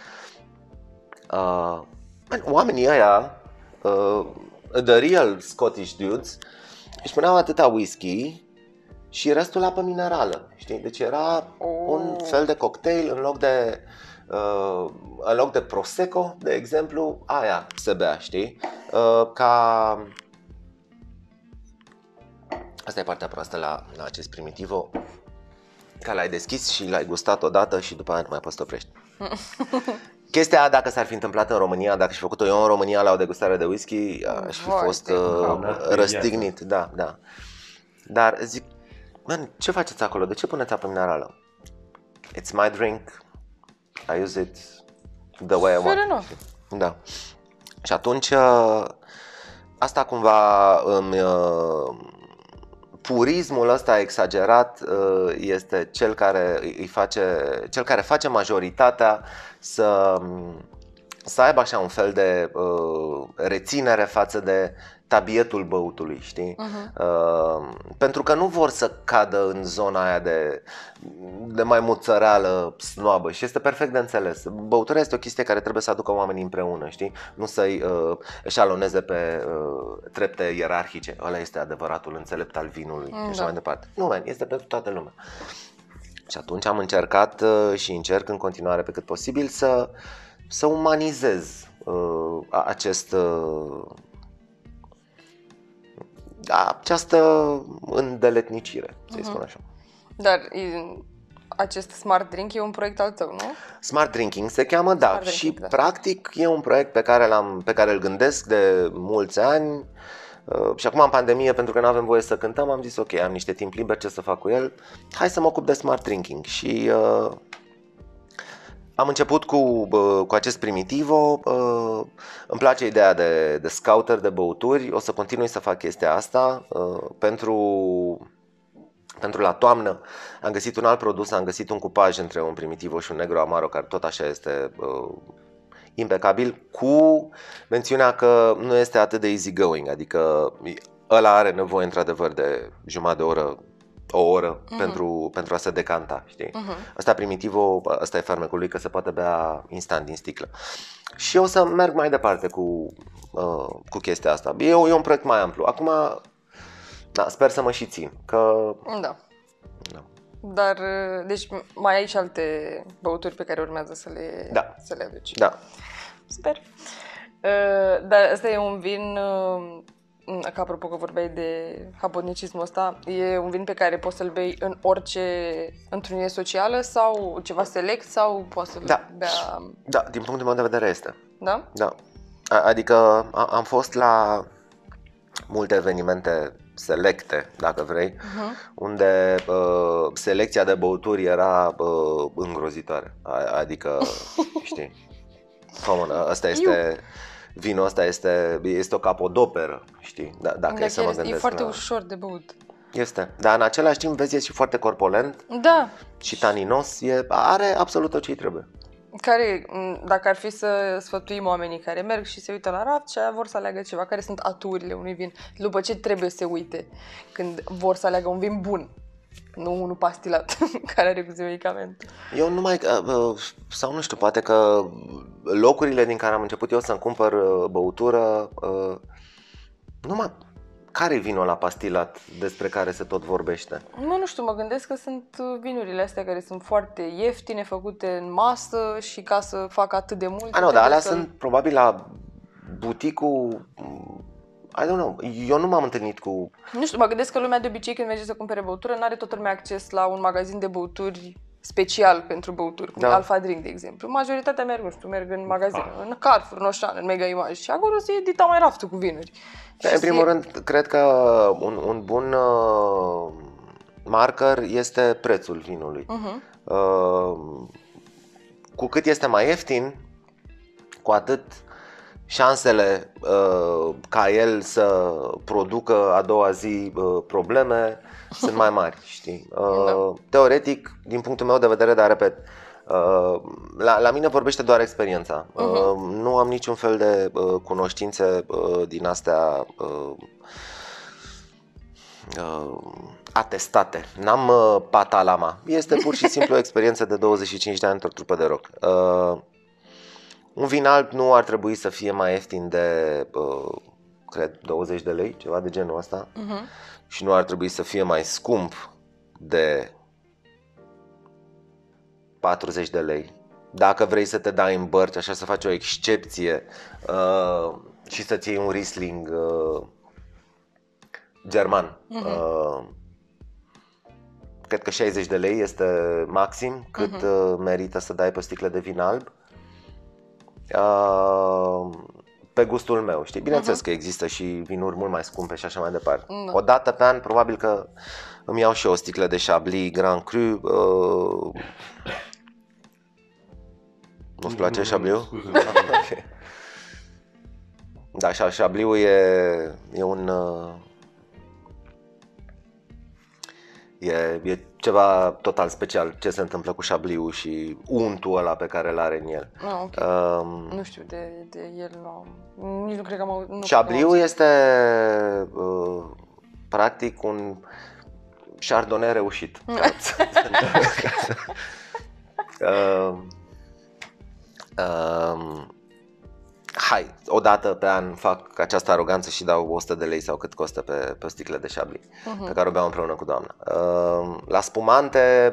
Oamenii ăia, the real Scottish dudes, își puneau atâta whisky și restul apă minerală, știi? Deci era un fel de cocktail în loc de prosecco, de exemplu, aia se bea, știi? Asta e partea proastă la acest Primitivo, că l-ai deschis și l-ai gustat odată și după aia nu mai poți să oprești. Chestia, dacă s-ar fi întâmplat în România, dacă și făcut-o eu în România la o degustare de whisky, aș fi fost răstignit, da. Dar zic, man, ce faceți acolo? De ce puneți apă minerală? It's my drink, I use it the way I want. Da. Și atunci, asta cumva purismul ăsta exagerat este cel care face majoritatea să aibă așa un fel de reținere față de tabietul băutului, știi? Pentru că nu vor să cadă în zona aia de mai muțăreală, snoabă, și este perfect de înțeles. Băutura este o chestie care trebuie să aducă oamenii împreună, știi? Nu să-i eșaloneze pe trepte ierarhice. Ăla este adevăratul înțelept al vinului și așa mai departe. Nu, man, este pentru toată lumea. Și atunci am încercat și încerc în continuare pe cât posibil să umanizez această îndeletnicire, să-i spun așa. Dar acest Smart Drink e un proiect al tău, nu? Smart Drinking se cheamă, da. Și practic e un proiect pe care îl gândesc de mulți ani. Și acum în pandemie, pentru că nu avem voie să cântăm, am zis ok, am niște timp liber, ce să fac cu el? Hai să mă ocup de Smart Drinking. Și am început cu acest Primitivo. Îmi place ideea de scouter, de băuturi. O să continui să fac chestia asta. Pentru la toamnă am găsit un alt produs, am găsit un cupaj între un Primitivo și un Negro Amaro, care tot așa este impecabil, cu mențiunea că nu este atât de easy going. Adică ăla are nevoie într-adevăr de jumătate de oră, o oră pentru a se decanta, știi? Asta Primitivo, asta e farmecul lui, că se poate bea instant din sticlă. Și o să merg mai departe cu chestia asta. E un proiect mai amplu. Acum, sper să mă și țin, că... Da. Dar, deci mai ai și alte băuturi pe care urmează să le aduci. Da. Sper. Dar ăsta e un vin, că apropo că vorbeai de habonicismul ăsta, e un vin pe care poți să-l bei în orice întrunire socială sau ceva select sau poți să-l bea... Da, din punctul meu de vedere este. Da? Da. Adică am fost la multe evenimente selecte, dacă vrei, unde selecția de băuturi era îngrozitoare. Adică, știi, asta este... Vinul ăsta este o capodoperă, știi, dacă e să mă gândesc. E foarte ușor de băut. Este, dar în același timp vezi, e și foarte corpulent. Da. Și taninos, are absolut tot ce-i trebuie. Care, dacă ar fi să sfătuim oamenii care merg și se uită la raft și vor să aleagă ceva, care sunt aturile unui vin? După ce trebuie să se uite când vor să aleagă un vin bun, nu unul pastilat care are cu medicament. Eu numai, sau nu știu, poate că locurile din care am început eu să-mi cumpăr băutură, numai care e vinul ăla pastilat despre care se tot vorbește? Nu știu, mă gândesc că sunt vinurile astea care sunt foarte ieftine, făcute în masă și ca să facă atât de mult. Nu, dar alea sunt probabil la buticul... I don't know. Eu nu m-am întâlnit cu... Nu știu, mă gândesc că lumea de obicei când merge să cumpere băutură n-are toată lumea acces la un magazin de băuturi special pentru băuturi, cum Alpha Drink, de exemplu. Majoritatea merg în magazin, în Carrefour, în Auchan, în Mega Image și acolo se edita mai raftul cu vinuri. În primul rând, cred că un bun marker este prețul vinului. Cu cât este mai ieftin, cu atât șansele ca el să producă a doua zi probleme sunt mai mari, știi? Teoretic, din punctul meu de vedere, dar repet, la mine vorbește doar experiența. Nu am niciun fel de cunoștințe din astea atestate. N-am patalama. Este pur și simplu o experiență de 25 de ani într-o trupă de rock. Un vin alb nu ar trebui să fie mai ieftin de, cred, 20 de lei, ceva de genul ăsta. Și nu ar trebui să fie mai scump de 40 de lei. Dacă vrei să te dai în bărci, așa, să faci o excepție și să-ți iei un Riesling german. Cred că 60 de lei este maxim cât merită să dai pe o sticlă de vin alb. Pe gustul meu, știi? Bineînțeles că există și vinuri mult mai scumpe și așa mai departe. O dată pe an probabil că îmi iau și eu o sticlă de Chablis Grand Cru. Nu-ți place Chablis-ul? Da, Chablis-ul e un... E ceva total special ce se întâmplă cu Chablis-ul și untul ăla pe care îl are în el. Nu știu de el, nici nu cred că am... Chablis-ul este practic un Chardonnay reușit. Hai, o dată pe an fac această aroganță și dau 100 de lei sau cât costă pe o sticlă de Chablis, pe care o beau împreună cu doamna. La spumante,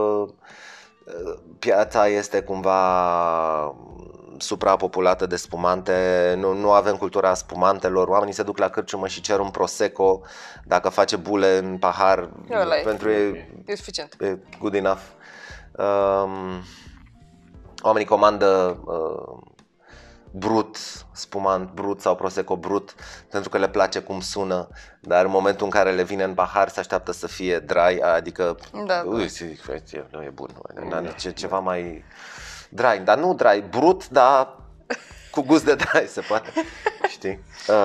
piața este cumva suprapopulată de spumante, nu avem cultura spumantelor, oamenii se duc la cârciumă și cer un prosecco, dacă face bule în pahar, pentru ei e suficient. E good enough. Oamenii comandă brut, spumant brut sau prosecco brut pentru că le place cum sună, dar în momentul în care le vine în pahar se așteaptă să fie dry, adică nu e bun, ceva mai dry, dar nu dry, brut, dar cu gust de dry se poate, știi?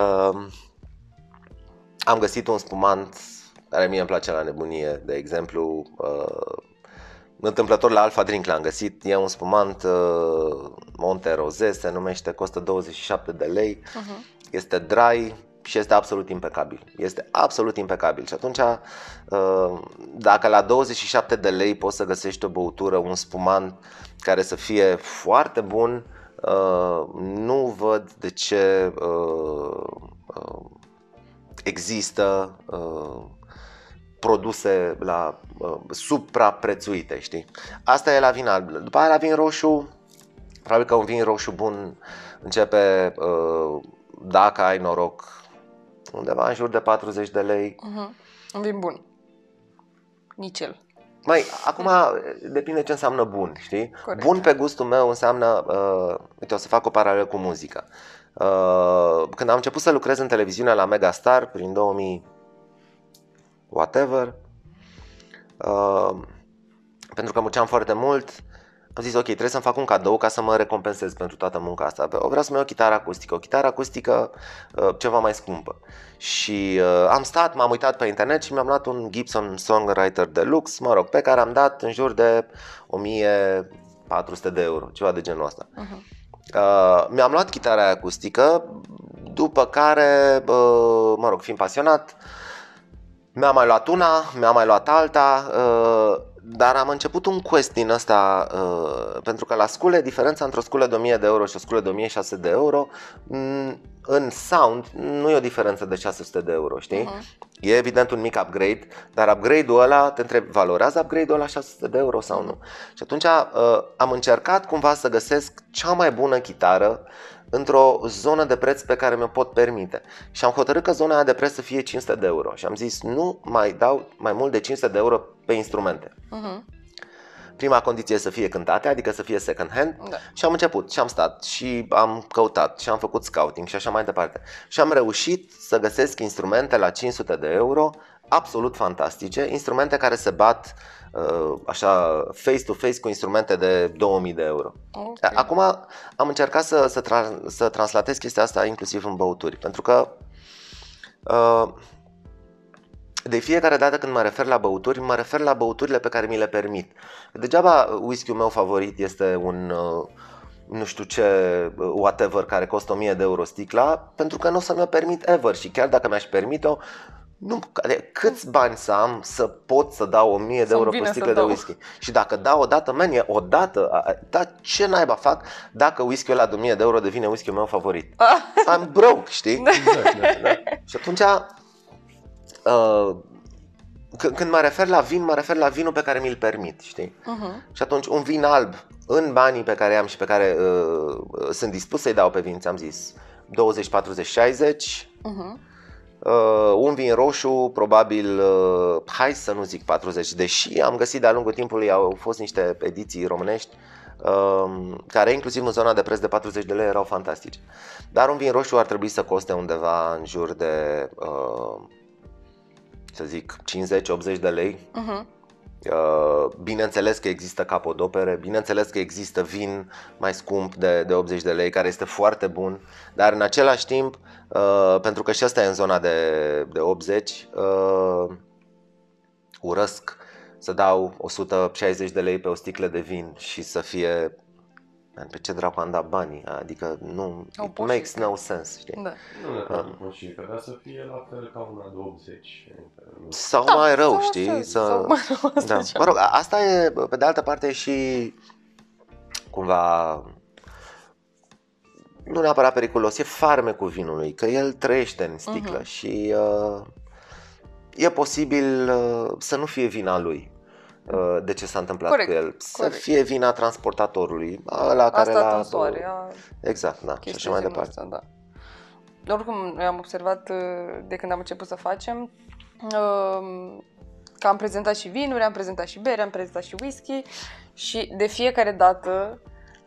Am găsit un spumant care mie îmi place la nebunie, de exemplu, întâmplător la Alpha Drink l-am găsit, e un spumant Monte Rosé, se numește, costă 27 de lei, este dry și este absolut impecabil. Este absolut impecabil și atunci dacă la 27 de lei poți să găsești o băutură, un spumant care să fie foarte bun, nu văd de ce există produse supraprețuite, știi? Asta e la vin alb. După aia la vin roșu, probabil că un vin roșu bun începe, dacă ai noroc, undeva în jur de 40 de lei. Un vin bun. Nici el. Mai, acum depinde ce înseamnă bun, știi? Corect. Bun pe gustul meu înseamnă, uite, o să fac o paralelă cu muzica. Când am început să lucrez în televiziune la Megastar, prin 2000 whatever, pentru că munceam foarte mult, am zis ok, trebuie să-mi fac un cadou ca să mă recompensez pentru toată munca asta. Vreau să-mi iau o chitară acustică, o chitară acustică ceva mai scumpă. Și am stat, m-am uitat pe internet și mi-am luat un Gibson Songwriter Deluxe, mă rog, pe care am dat în jur de 1400 de euro, ceva de genul ăsta. Mi-am luat chitara aia acustică, după care, mă rog, fiind pasionat, mi-am mai luat una, mi-am mai luat alta, dar am început un quest din ăsta, pentru că la scule, diferența între o sculă de 1000 de euro și o sculă de 1600 de euro, în sound nu e o diferență de 600 de euro, știi? E evident un mic upgrade, dar upgrade-ul ăla, te întreb, valorează upgrade-ul ăla 600 de euro sau nu? Și atunci am încercat cumva să găsesc cea mai bună chitară într-o zonă de preț pe care mi-o pot permite. Și am hotărât că zona aia de preț să fie 500 de euro. Și am zis, nu mai dau mai mult de 500 de euro pe instrumente. Prima condiție e să fie cântate, adică să fie second hand. Da. Și am început și am stat și am căutat și am făcut scouting și așa mai departe. Și am reușit să găsesc instrumente la 500 de euro absolut fantastice, instrumente care se bat așa face-to-face cu instrumente de 2000 de euro. Okay. Acum am încercat să translatez chestia asta inclusiv în băuturi, pentru că de fiecare dată când mă refer la băuturi, mă refer la băuturile pe care mi le permit. Degeaba whisky-ul meu favorit este un nu știu ce whatever care costă 1000 de euro sticla, pentru că nu o să mi-o permit ever. Și chiar dacă mi-aș permite-o, nu, câți bani să am să pot să dau 1000 de euro pe sticlă de whisky? Și dacă dau o dată, man, e o dată. Dar ce naiba fac dacă whisky-ul ăla de 1000 de euro devine whisky-ul meu favorit? I'm broke, știi? Exact, da. Și atunci, când mă refer la vin, mă refer la vinul pe care mi-l permit, știi? Și atunci un vin alb, în banii pe care am și pe care sunt dispus să-i dau pe vin, ți-am zis 20, 40, 60. Un vin roșu, probabil, hai să nu zic 40, deși am găsit de-a lungul timpului, au fost niște ediții românești care inclusiv în zona de preț de 40 de lei erau fantastice. Dar un vin roșu ar trebui să coste undeva în jur de, să zic, 50-80 de lei. Bineînțeles că există capodopere, bineînțeles că există vin mai scump de 80 de lei care este foarte bun, dar în același timp, pentru că și asta e în zona de 80, urăsc să dau 160 de lei pe o sticlă de vin și să fie, pe ce dracu am dat banii, adică nu, it makes no sense, știi? Da. Nu neapărat poșică, dar să fie la fel ca una de 80. Sau mai rău, știi? Sau mai rău, Da. Mă rog, asta e, pe de altă parte, și cumva, nu neapărat periculos, e farmecul vinului, că el trăiește în sticlă și e posibil să nu fie vina lui de ce s-a întâmplat cu el, să fie vina transportatorului, ăla care l-a... Exact, da, și așa mai departe. Asta, da. Oricum, noi am observat de când am început să facem că am prezentat și vinuri, am prezentat și bere, am prezentat și whisky și de fiecare dată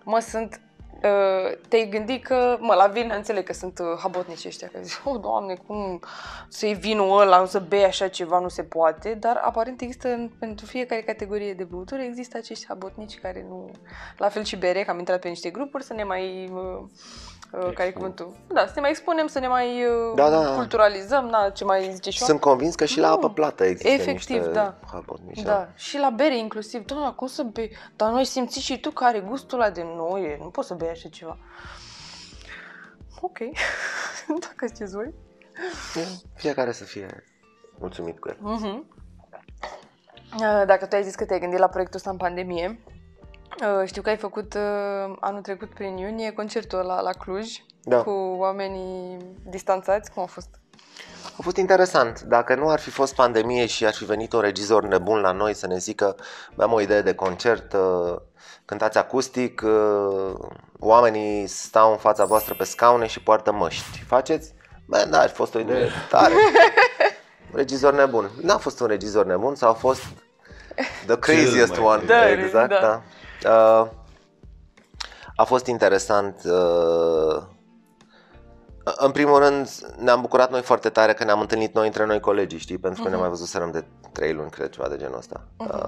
te-ai gândit că, la vin înțeleg că sunt habotnici ăștia, că zic, Doamne, cum să iei vinul ăla, să bei așa ceva, nu se poate, dar aparent există, pentru fiecare categorie de băutură, există acești habotnici care nu, la fel și bere, că am intrat pe niște grupuri să ne mai, care e cuvântul? Da, să ne mai expunem, să ne mai culturalizăm, ce mai zice și Sunt convins că și la apă plată există efectiv, niște habotnici. Da, și la bere inclusiv, doamna, cum să bei? Dar noi simți și tu că are gustul ăla de noi, nu poți să bei așa ceva. Ok, dacă știți voi. Fiecare să fie mulțumit cu el. Dacă tu ai zis că te-ai gândit la proiectul ăsta în pandemie, știu că ai făcut anul trecut prin iunie concertul ăla la Cluj, cu oamenii distanțați, cum a fost? A fost interesant. Dacă nu ar fi fost pandemie și ar fi venit un regizor nebun la noi să ne zică am o idee de concert, cântați acustic, oamenii stau în fața voastră pe scaune și poartă măști. Faceți? Bă, da, ar fi fost o idee tare. Regizor nebun. N-a fost un regizor nebun sau a fost the craziest one. Da, exact, da. da. A fost interesant. În primul rând, ne-am bucurat noi foarte tare că ne-am întâlnit noi între noi colegii, știi? Pentru că ne-am mai văzut de 3 luni, cred, ceva de genul ăsta.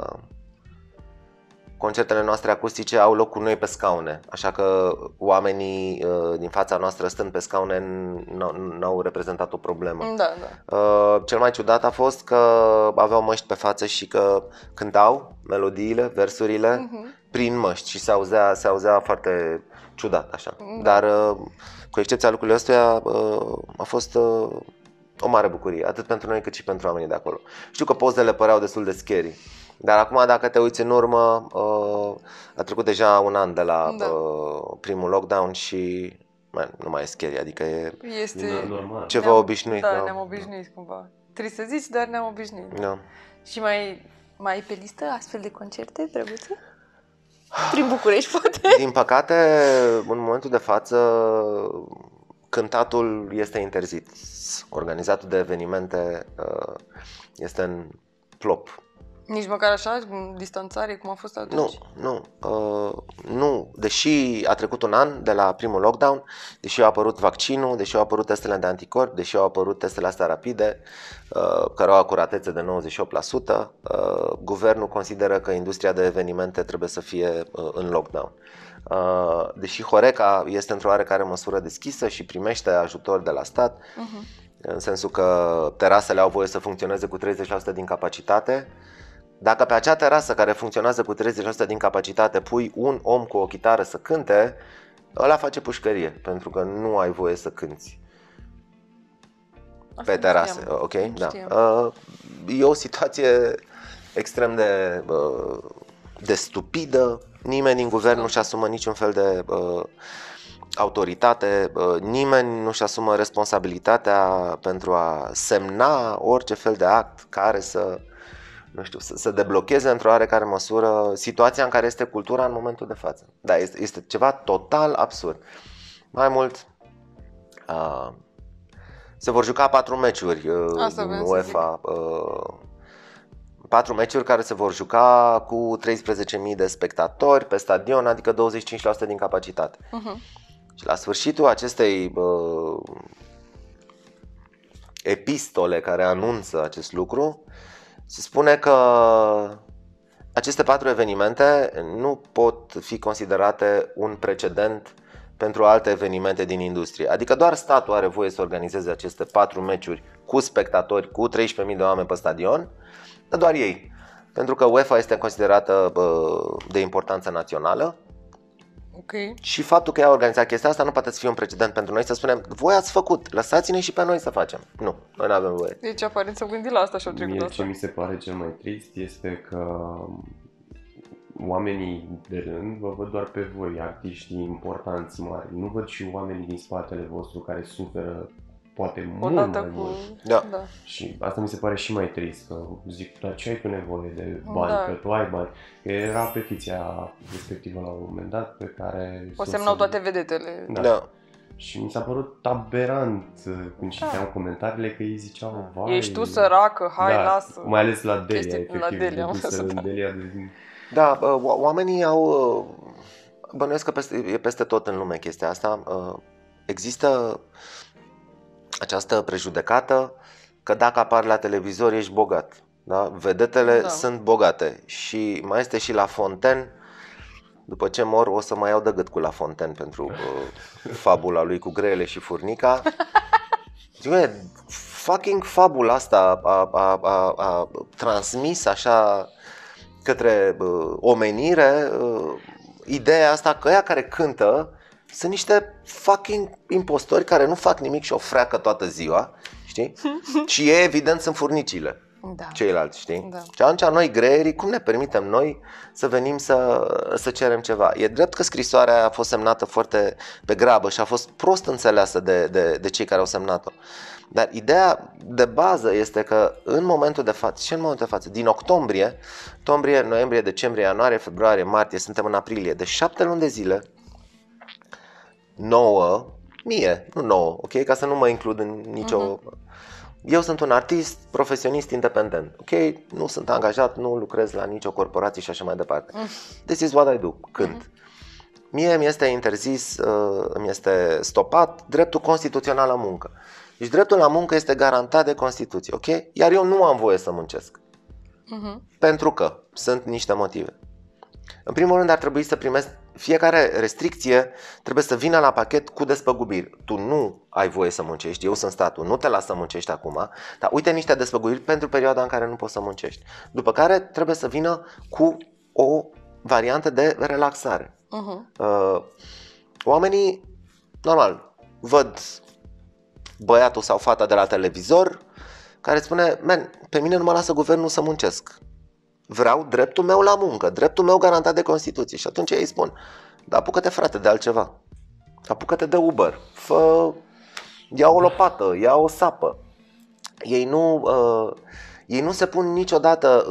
Concertele noastre acustice au loc cu noi pe scaune, așa că oamenii din fața noastră stând pe scaune n-au reprezentat o problemă. Da. Cel mai ciudat a fost că aveau măști pe față și că cântau melodiile, versurile prin măști și se auzea foarte ciudat așa. Dar cu excepția lucrurilor astea a fost o mare bucurie, atât pentru noi cât și pentru oamenii de acolo. Știu că pozele păreau destul de scary. Dar acum, dacă te uiți în urmă, a trecut deja un an de la primul lockdown și nu mai e scary, adică este normal. Ceva obișnuit. Da, ne-am obișnuit cumva. Trebuie să zici, dar ne-am obișnuit. Da. Și mai ai pe listă astfel de concerte drăguțe? Prin București, poate? Din păcate, în momentul de față, cântatul este interzis. Organizatul de evenimente este în plop. Nici măcar așa, distanțare, cum a fost atunci? Nu. Deși a trecut un an de la primul lockdown, deși a apărut vaccinul, deși au apărut testele de anticorpi, deși au apărut testele astea rapide, care au acuratețe de 98%, guvernul consideră că industria de evenimente trebuie să fie în lockdown. Deși Horeca este într-o oarecare măsură deschisă și primește ajutor de la stat, în sensul că terasele au voie să funcționeze cu 30% din capacitate. Dacă pe acea terasă care funcționează cu 30% din capacitate pui un om cu o chitară să cânte, ăla face pușcărie, pentru că nu ai voie să cânti pe terase. Ok? Da. E o situație extrem de stupidă. Nimeni din guvern nu-și asumă niciun fel de autoritate, nimeni nu-și asumă responsabilitatea pentru a semna orice fel de act care să deblocheze într-o oarecare măsură situația în care este cultura în momentul de față. Da, este ceva total absurd. Mai mult, se vor juca 4 meciuri din UEFA. 4 meciuri care se vor juca cu 13.000 de spectatori pe stadion, adică 25% din capacitate. Și la sfârșitul acestei epistole care anunță acest lucru, se spune că aceste 4 evenimente nu pot fi considerate un precedent pentru alte evenimente din industrie. Adică doar statul are voie să organizeze aceste 4 meciuri cu spectatori, cu 13.000 de oameni pe stadion, dar doar ei. Pentru că UEFA este considerată de importanță națională. Okay. Și faptul că ea a organizat chestia asta nu poate să fie un precedent pentru noi să spunem voi ați făcut, lăsați-ne și pe noi să facem. Nu, noi nu avem voie. Deci aparent s-au gândit la asta și au trecut Mie asta. ce mi se pare cel mai trist este că oamenii de rând vă văd doar pe voi, artiștii importanți mari. Nu văd și oamenii din spatele vostru care suferă poate mult mai mult. Da. Și asta mi se pare și mai trist, că zic, dar ce ai tu nevoie de bani, că tu ai bani. Că era petiția respectivă la un moment dat pe care... O semnau toate vedetele. Da. Și mi s-a părut aberant când citeam comentariile că ei ziceau, vai... Ești tu săracă, hai, lasă. Mai ales la Delia, efectiv. La Delia, am văzut. Da, oamenii au... Bănuiesc că e peste tot în lume chestia asta. Există această prejudecată că dacă apari la televizor ești bogat. Da? Vedetele sunt bogate. Și mai este și La Fontaine. După ce mor o să mai iau de gât cu La Fontaine pentru fabula lui cu Greele și Furnica. Fucking fabula asta a transmis așa către omenire ideea asta că ăia care cântă sunt niște fucking impostori care nu fac nimic și o freacă toată ziua, știi? Și ei evident sunt furnicile. ceilalți, știi? Da. Și atunci noi, greierii, cum ne permitem noi să venim să cerem ceva? E drept că scrisoarea a fost semnată foarte pe grabă și a fost prost înțeleasă de cei care au semnat-o. Dar ideea de bază este că în momentul de față, și în momentul de față, din octombrie, noiembrie, decembrie, ianuarie, februarie, martie, suntem în aprilie, de 7 luni de zile, 9, ok? Ca să nu mă includ în nicio... Eu sunt un artist profesionist independent, ok? Nu sunt angajat, nu lucrez la nicio corporație și așa mai departe. This is what I do. Cânt. Mie mi este interzis, mi este stopat dreptul constituțional la muncă. Deci dreptul la muncă este garantat de Constituție, ok? Iar eu nu am voie să muncesc. Pentru că sunt niște motive. În primul rând ar trebui să primesc, fiecare restricție trebuie să vină la pachet cu despăgubiri. Tu nu ai voie să muncești, eu sunt statul, nu te las să muncești acum, dar uite niște despăgubiri pentru perioada în care nu poți să muncești. După care trebuie să vină cu o variantă de relaxare. Oamenii, normal, văd băiatul sau fata de la televizor care spune, pe mine nu mă lasă guvernul să muncesc. Vreau dreptul meu la muncă, dreptul meu garantat de Constituție. Și atunci ei spun, da, apucă-te frate de altceva. Apucă-te de Uber, ia o lopată, ia o sapă. Ei nu se pun niciodată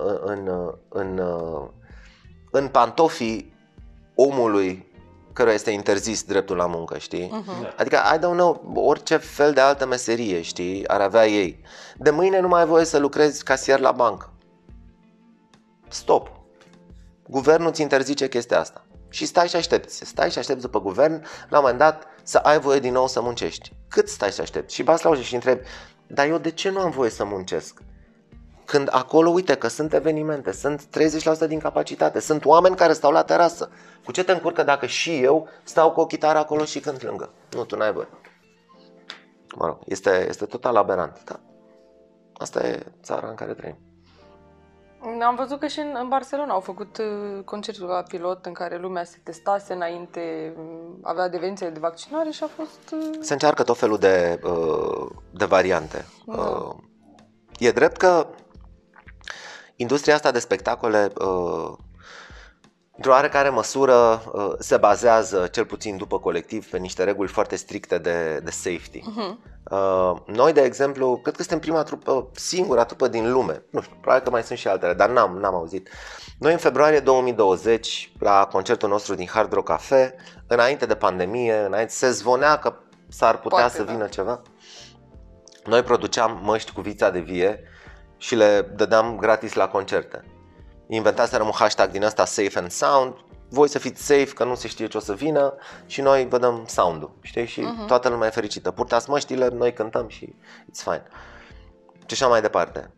în pantofii omului căruia este interzis dreptul la muncă, știi? Adică, I don't know, orice fel de altă meserie, știi, ar avea ei. De mâine nu mai ai voie să lucrezi casier la bancă. Stop. Guvernul ți interzice chestia asta. Și stai și aștepți după guvern, la un moment dat, să ai voie din nou să muncești. Cât stai și aștepți? Și bați la ușă și întrebi, dar eu de ce nu am voie să muncesc? Când acolo, uite că sunt evenimente, sunt 30% din capacitate, sunt oameni care stau la terasă. Cu ce te încurcă dacă și eu stau cu o chitară acolo și cânt lângă? Nu, tu n-ai voie. Mă rog, este total aberant. Da. Asta e țara în care trăim. Am văzut că și în Barcelona au făcut concertul la pilot în care lumea se testase înainte, avea adeverințele de vaccinare și a fost... Se încearcă tot felul de variante. Da. E drept că industria asta de spectacole, într-o oarecare măsură, se bazează, cel puțin după colectiv, pe niște reguli foarte stricte de safety. Noi, de exemplu, cred că suntem prima trupă, singura trupă din lume, nu știu, probabil că mai sunt și altele, dar n-am auzit. Noi în februarie 2020, la concertul nostru din Hard Rock Cafe, înainte de pandemie, se zvonea că s-ar putea să vină ceva. Noi produceam măști cu vița de vie și le dădeam gratis la concerte. Inventaserăm un hashtag din ăsta, Safe and Sound. Voi să fiți safe, că nu se știe ce o să vină și noi vă dăm sound-ul, știi? Și toată lumea e fericită. Purtați măștile, noi cântăm și it's fine. Și așa mai departe.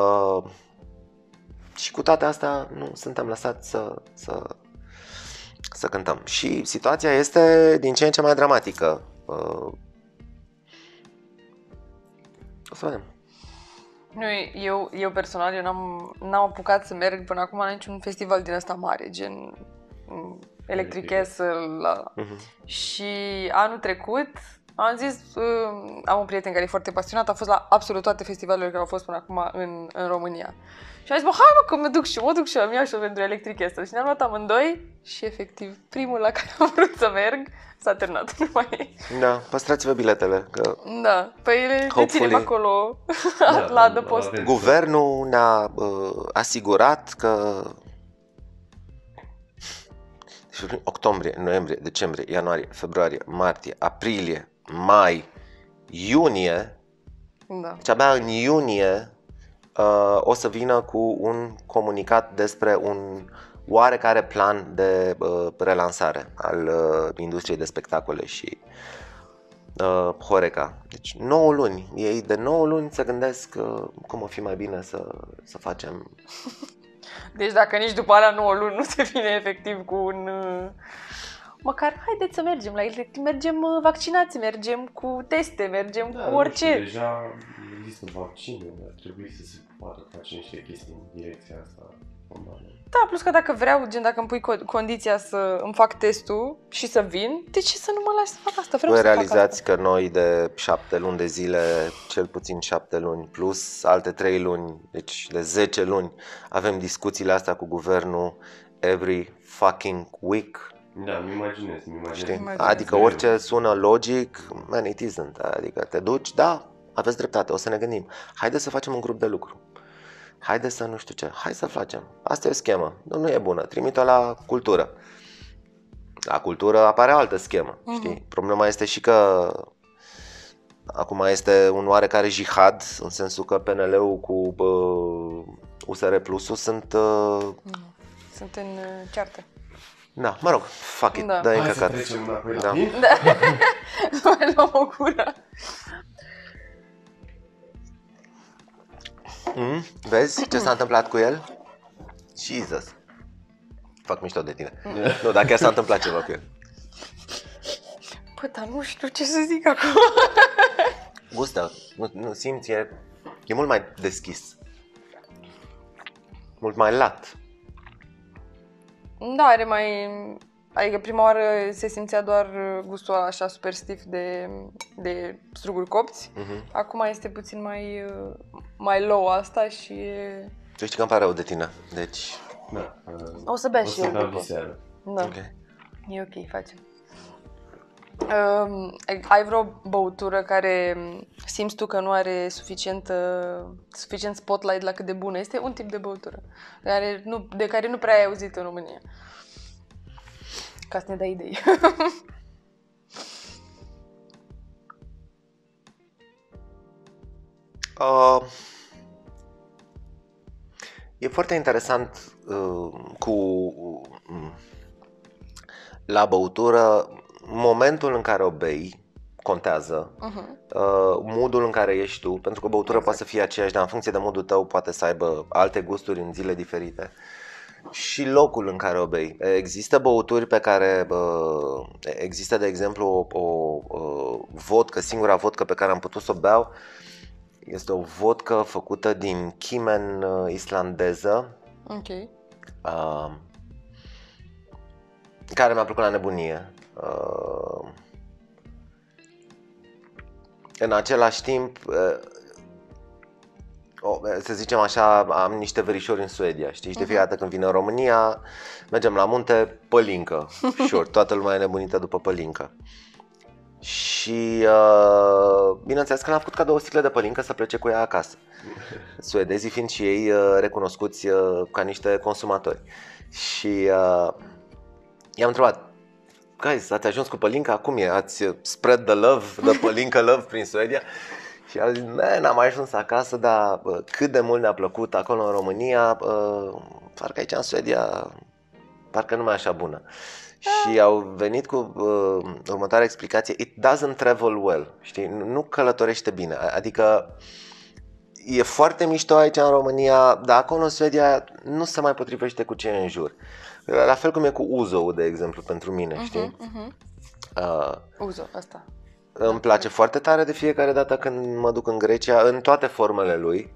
Și cu toate astea nu suntem lăsați să cântăm. Și situația este din ce în ce mai dramatică. O să vedem. Eu personal, n-am apucat să merg până acum la niciun festival din ăsta mare, gen Electric Castle. Și anul trecut am zis, am un prieten care e foarte pasionat, a fost la absolut toate festivalurile care au fost până acum în România. Și am zis, hai mă, că mă duc și eu, îmi iau și eu pentru Electric Castle. Și ne-am luat amândoi și efectiv primul la care am vrut să merg s-a terminat, nu mai e. Da, păstrați-vă biletele. Că da, păi le ținem acolo la adăpost. Guvernul ne-a asigurat că octombrie, noiembrie, decembrie, ianuarie, februarie, martie, aprilie, mai, iunie, deci abia în iunie o să vină cu un comunicat despre un oarecare plan de relansare al industriei de spectacole și Horeca. Deci 9 luni. Ei de 9 luni se gândesc cum o fi mai bine să facem. Deci dacă nici după alea 9 luni nu se vine efectiv cu un... Măcar haideți să mergem la ele, mergem vaccinați, mergem cu teste, mergem cu orice. Nu știu, deja există vaccine, ar trebui să se poată face niște chestii în direcția asta. Da, plus că dacă vreau, gen dacă îmi pui condiția să îmi fac testul și să vin, de ce să nu mă lași să fac asta? Vreau Voi să fac realizați asta. că noi de 7 luni de zile, cel puțin 7 luni, plus alte 3 luni, deci de 10 luni, avem discuțiile astea cu guvernul every fucking week. Da, mi imaginez. Știi? Adică orice sună logic, man, it isn't. Adică te duci, da, aveți dreptate, o să ne gândim. Haide să facem un grup de lucru. Haide să nu știu ce, hai să facem. Asta e o schemă, nu e bună, trimit-o la cultură. La cultură apare altă schemă, știi? Problema este și că acum este un oarecare jihad, în sensul că PNL-ul cu USR Plus-ul sunt... Sunt în ceartă. Da, mă rog, fuck it, Da. dă-i Hai să încăcat. trecem înapoi la Da. timp. Mai luăm o gură. Vezi ce s-a întâmplat cu el? Jesus. Fac mișto de tine. Nu, dar chiar s-a întâmplat ceva cu el. Păi, dar nu știu ce să zic acum. Gustă, nu simți, e mult mai deschis. Mult mai lat. Da, are mai... Adică prima oară se simțea doar gustul ăla așa super stif de struguri copți. Acum este puțin mai low asta și e... Tu știi că îmi pare rău de tine, deci... Da. O să bea și să eu beau după. diseară. Da, Ok. e ok, facem. Ai vreo băutură care simți tu că nu are suficient spotlight la cât de bună este? Un tip de băutură de care nu prea ai auzit în România. Ca să ne dai idei. E foarte interesant la băutură, momentul în care o bei contează, moodul în care ești tu, pentru că băutura poate să fie aceeași, dar în funcție de modul tău poate să aibă alte gusturi în zile diferite. Și locul în care o bei. Există băuturi pe care există, de exemplu, o vodcă, singura vodcă pe care am putut să o beau este o vodcă făcută din chimen islandeză, Ok. care mi-a plăcut la nebunie. În același timp, să zicem așa, am niște verișori în Suedia, știi? Și de fiecare dată când vine în România, mergem la munte, pălincă. Sure, toată lumea e nebunită după pălincă. Și bineînțeles că l-am făcut cadou o sticlă de pălincă să plece cu ea acasă. Suedezii fiind și ei recunoscuți ca niște consumatori. Și i-am întrebat: guys, ați ajuns cu pălinca? Cum e? Ați spread the love, the pălincă love prin Suedia? Și a zis: n-am ajuns acasă, dar cât de mult ne-a plăcut acolo în România, parcă aici în Suedia, parcă nu mai e așa bună. Și au venit cu următoarea explicație: it doesn't travel well, știi? Nu călătorește bine, adică e foarte mișto aici în România, dar acolo în Suedia nu se mai potrivește cu ce e în jur. La fel cum e cu uzo, de exemplu, pentru mine, știi? Uzo, asta. Îmi place foarte tare de fiecare dată când mă duc în Grecia, în toate formele lui.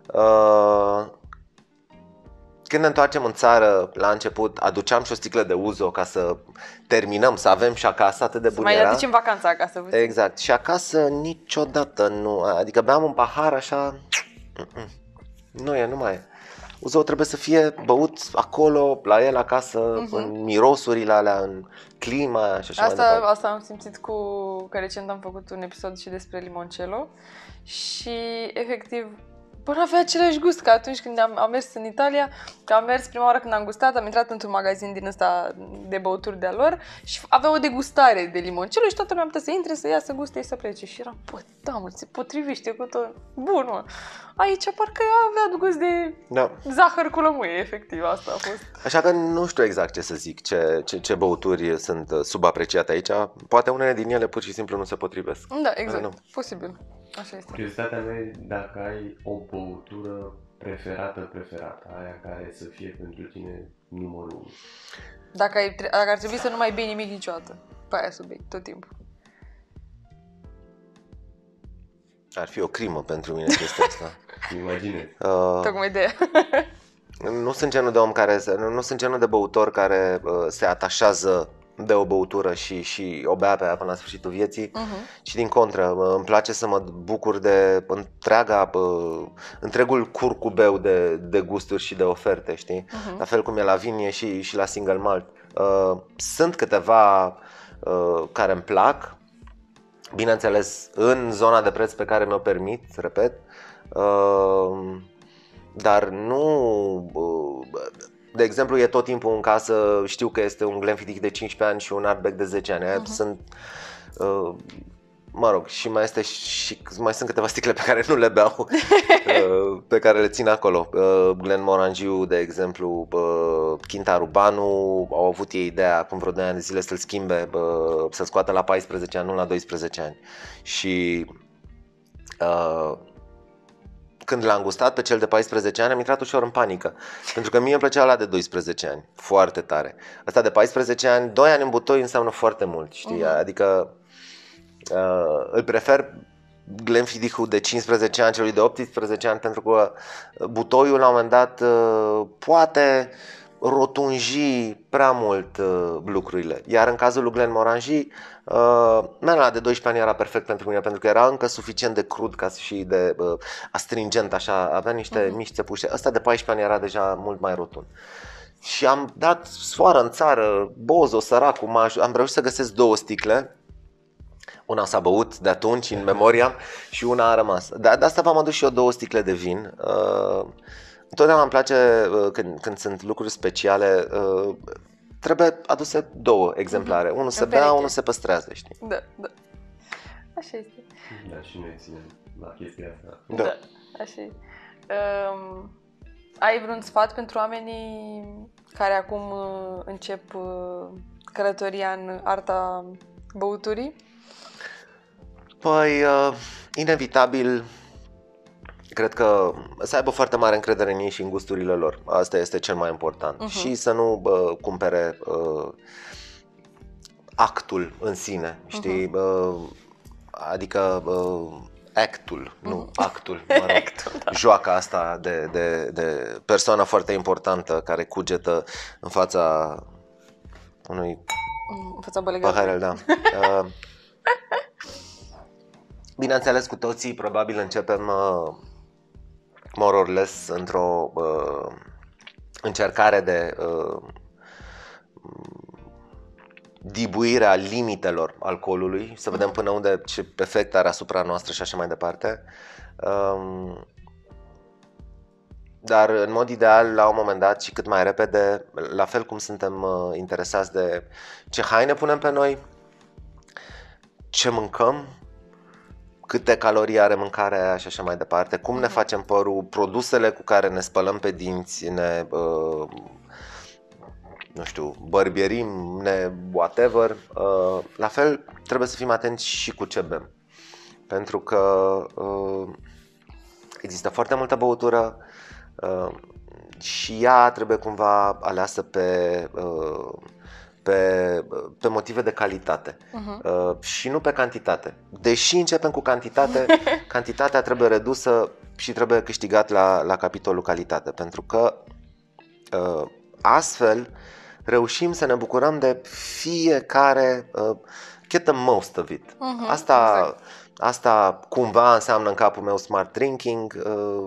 Când ne întoarcem în țară, la început, aduceam și o sticlă de uzo ca să terminăm, să avem și acasă, atât de bun Mai era. aducem vacanța acasă. Exact. Și acasă niciodată nu, adică beam un pahar așa, nu mai e. Uzo trebuie să fie băut acolo, la el acasă, în mirosurile alea, în clima aia și așa mai departe. Asta am simțit că recent am făcut un episod și despre limoncello și efectiv până avea același gust ca atunci când am mers în Italia, că am mers prima oară când am gustat, am intrat într-un magazin din ăsta de băuturi de-a lor și avea o degustare de limoncello și toată lumea putea să intre, să ia, să guste, să plece și eram, bă, da, mă, se potrivește cu tot. Bun, mă. Aici parcă avea gust de zahăr cu lămâie, efectiv, asta a fost. Așa că nu știu exact ce să zic, ce băuturi sunt subapreciate aici. Poate unele din ele pur și simplu nu se potrivesc. Da, exact, posibil. Așa este. Curiozitatea mea e dacă ai o băutură preferată, aia care să fie pentru tine numărul 1. Dacă ar trebui să nu mai bei nimic niciodată, pe aia să bei tot timpul. Ar fi o crimă pentru mine chestia asta. Imaginez. Tocmai de aia. Nu sunt genul de om care, nu sunt genul de băutor care se atașează de o băutură și o bea pe aia până la sfârșitul vieții, ci din contră, îmi place să mă bucur de întregul curcubeu de gusturi și de oferte, știi? La fel cum e la vin, e și la single malt. Sunt câteva care îmi plac, bineînțeles în zona de preț pe care mi-o permit, repet, dar nu... De exemplu, e tot timpul în casă, știu că este un Glenfiddich de 15 ani și un Ardbeg de 10 ani. Sunt, mă rog, și mai sunt câteva sticle pe care nu le beau, pe care le țin acolo. Glenmorangiu, de exemplu, Quinta Rubanu, au avut ei ideea acum vreo 2 ani de zile să-l schimbe, să-l scoată la 14 ani, nu la 12 ani. Și... când l-am gustat pe cel de 14 ani, am intrat ușor în panică. Pentru că mie îmi plăcea ăla de 12 ani, foarte tare. Ăsta de 14 ani, 2 ani în butoi înseamnă foarte mult, știi? Adică îl prefer Glenfiddich-ul de 15 ani celui de 18 ani, pentru că butoiul la un moment dat poate rotunji prea mult lucrurile. Iar în cazul lui Glenmorangie, ăla de 12 ani era perfect pentru mine, pentru că era încă suficient de crud ca și de astringent, așa, avea niște mici țepușe. Ăsta de 14 ani era deja mult mai rotund. Și am dat sfoară în țară, Bozo, săracul, am reușit să găsesc 2 sticle. Una s-a băut de atunci, în memoria, și una a rămas. De asta v-am adus și eu 2 sticle de vin. Întotdeauna îmi place când sunt lucruri speciale, trebuie aduse 2 exemplare. Unul se bea, unul se păstrează, știi? Da, da. Așa este. Da, și noi ținem la chestia asta. Da, așa e. Ai vreun sfat pentru oamenii care acum încep călătoria în arta băuturii? Păi, inevitabil, cred că să aibă foarte mare încredere în ei și în gusturile lor. Asta este cel mai important. Și să nu cumpere actul în sine, știi? Adică actul, nu actul, mă rog. Joaca asta de persoană foarte importantă care cugetă în fața unui paharel, da. Bineînțeles, cu toții probabil începem more or less într-o încercare de dibuire a limitelor alcoolului, să vedem până unde, ce efect are asupra noastră și așa mai departe. Dar în mod ideal, la un moment dat și cât mai repede, la fel cum suntem interesați de ce haine punem pe noi, ce mâncăm, câte calorii are mâncarea aia și așa mai departe, cum ne facem părul, produsele cu care ne spălăm pe dinți, ne nu știu, bărbierim, ne whatever, la fel trebuie să fim atenți și cu ce bem. Pentru că există foarte multă băutură și ea trebuie cumva aleasă pe motive de calitate și nu pe cantitate. Deși începem cu cantitate, cantitatea trebuie redusă și trebuie câștigat la capitolul calitate, pentru că astfel reușim să ne bucurăm de fiecare get the most of it. Asta cumva înseamnă în capul meu smart drinking.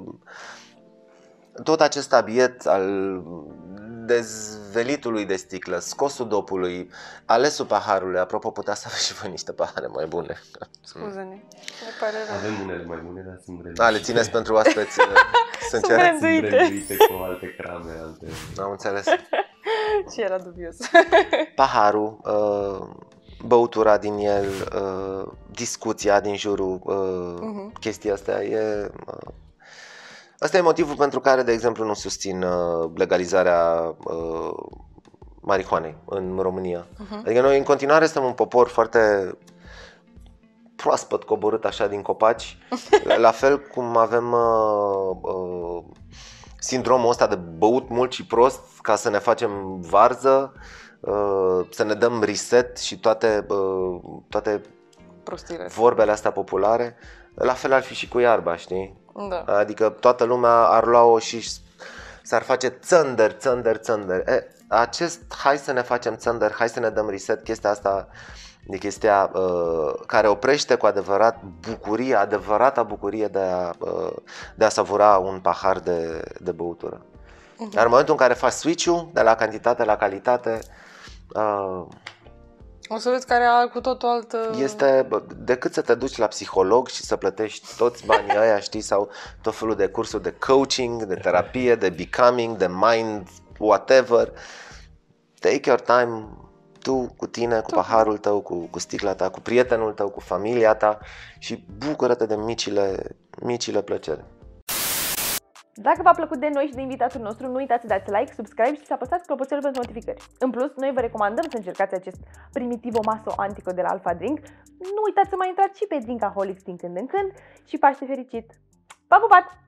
Tot acest abiet al dezvelitului de sticlă, scosul dopului, alesul paharului. Apropo, putea să aveți și voi niște pahare mai bune. Scuze-ne, ne pare rău. Avem unele mai bune, dar sunt branduite. Le țineți pentru oaspeți. Sunt branduite cu alte crame, alte... Am înțeles. Și era dubios. Paharul, băutura din el, discuția din jurul chestia asta e... Asta e motivul pentru care, de exemplu, nu susțin legalizarea marihuanei în România. Adică noi în continuare suntem un popor foarte proaspăt coborât așa din copaci, la fel cum avem sindromul ăsta de băut mult și prost ca să ne facem varză, să ne dăm reset și toate vorbele astea populare. La fel ar fi și cu iarba, știi? Da. Adică toată lumea ar lua-o și s-ar face țândăr. Acest hai să ne facem țândăr, hai să ne dăm reset, chestia asta e chestia care oprește cu adevărat bucuria, adevărata bucurie de a savura un pahar de băutură. Dar în momentul în care faci switch-ul de la cantitate la calitate, o să vezi că are cu totul altă... este decât să te duci la psiholog și să plătești toți banii ăia, știi, sau tot felul de cursuri de coaching, de terapie, de becoming, de mind, whatever. Take your time, tu cu tine, cu paharul tău, cu sticla ta, cu prietenul tău, cu familia ta și bucură-te de micile plăceri. Dacă v-a plăcut de noi și de invitatul nostru, nu uitați să dați like, subscribe și să apăsați clopoțelul pentru notificări. În plus, noi vă recomandăm să încercați acest Primitivo Maso Antico de la Alpha Drink. Nu uitați să mai intrați și pe Drinkaholics din când în când și Paște fericit! Pa, pupat!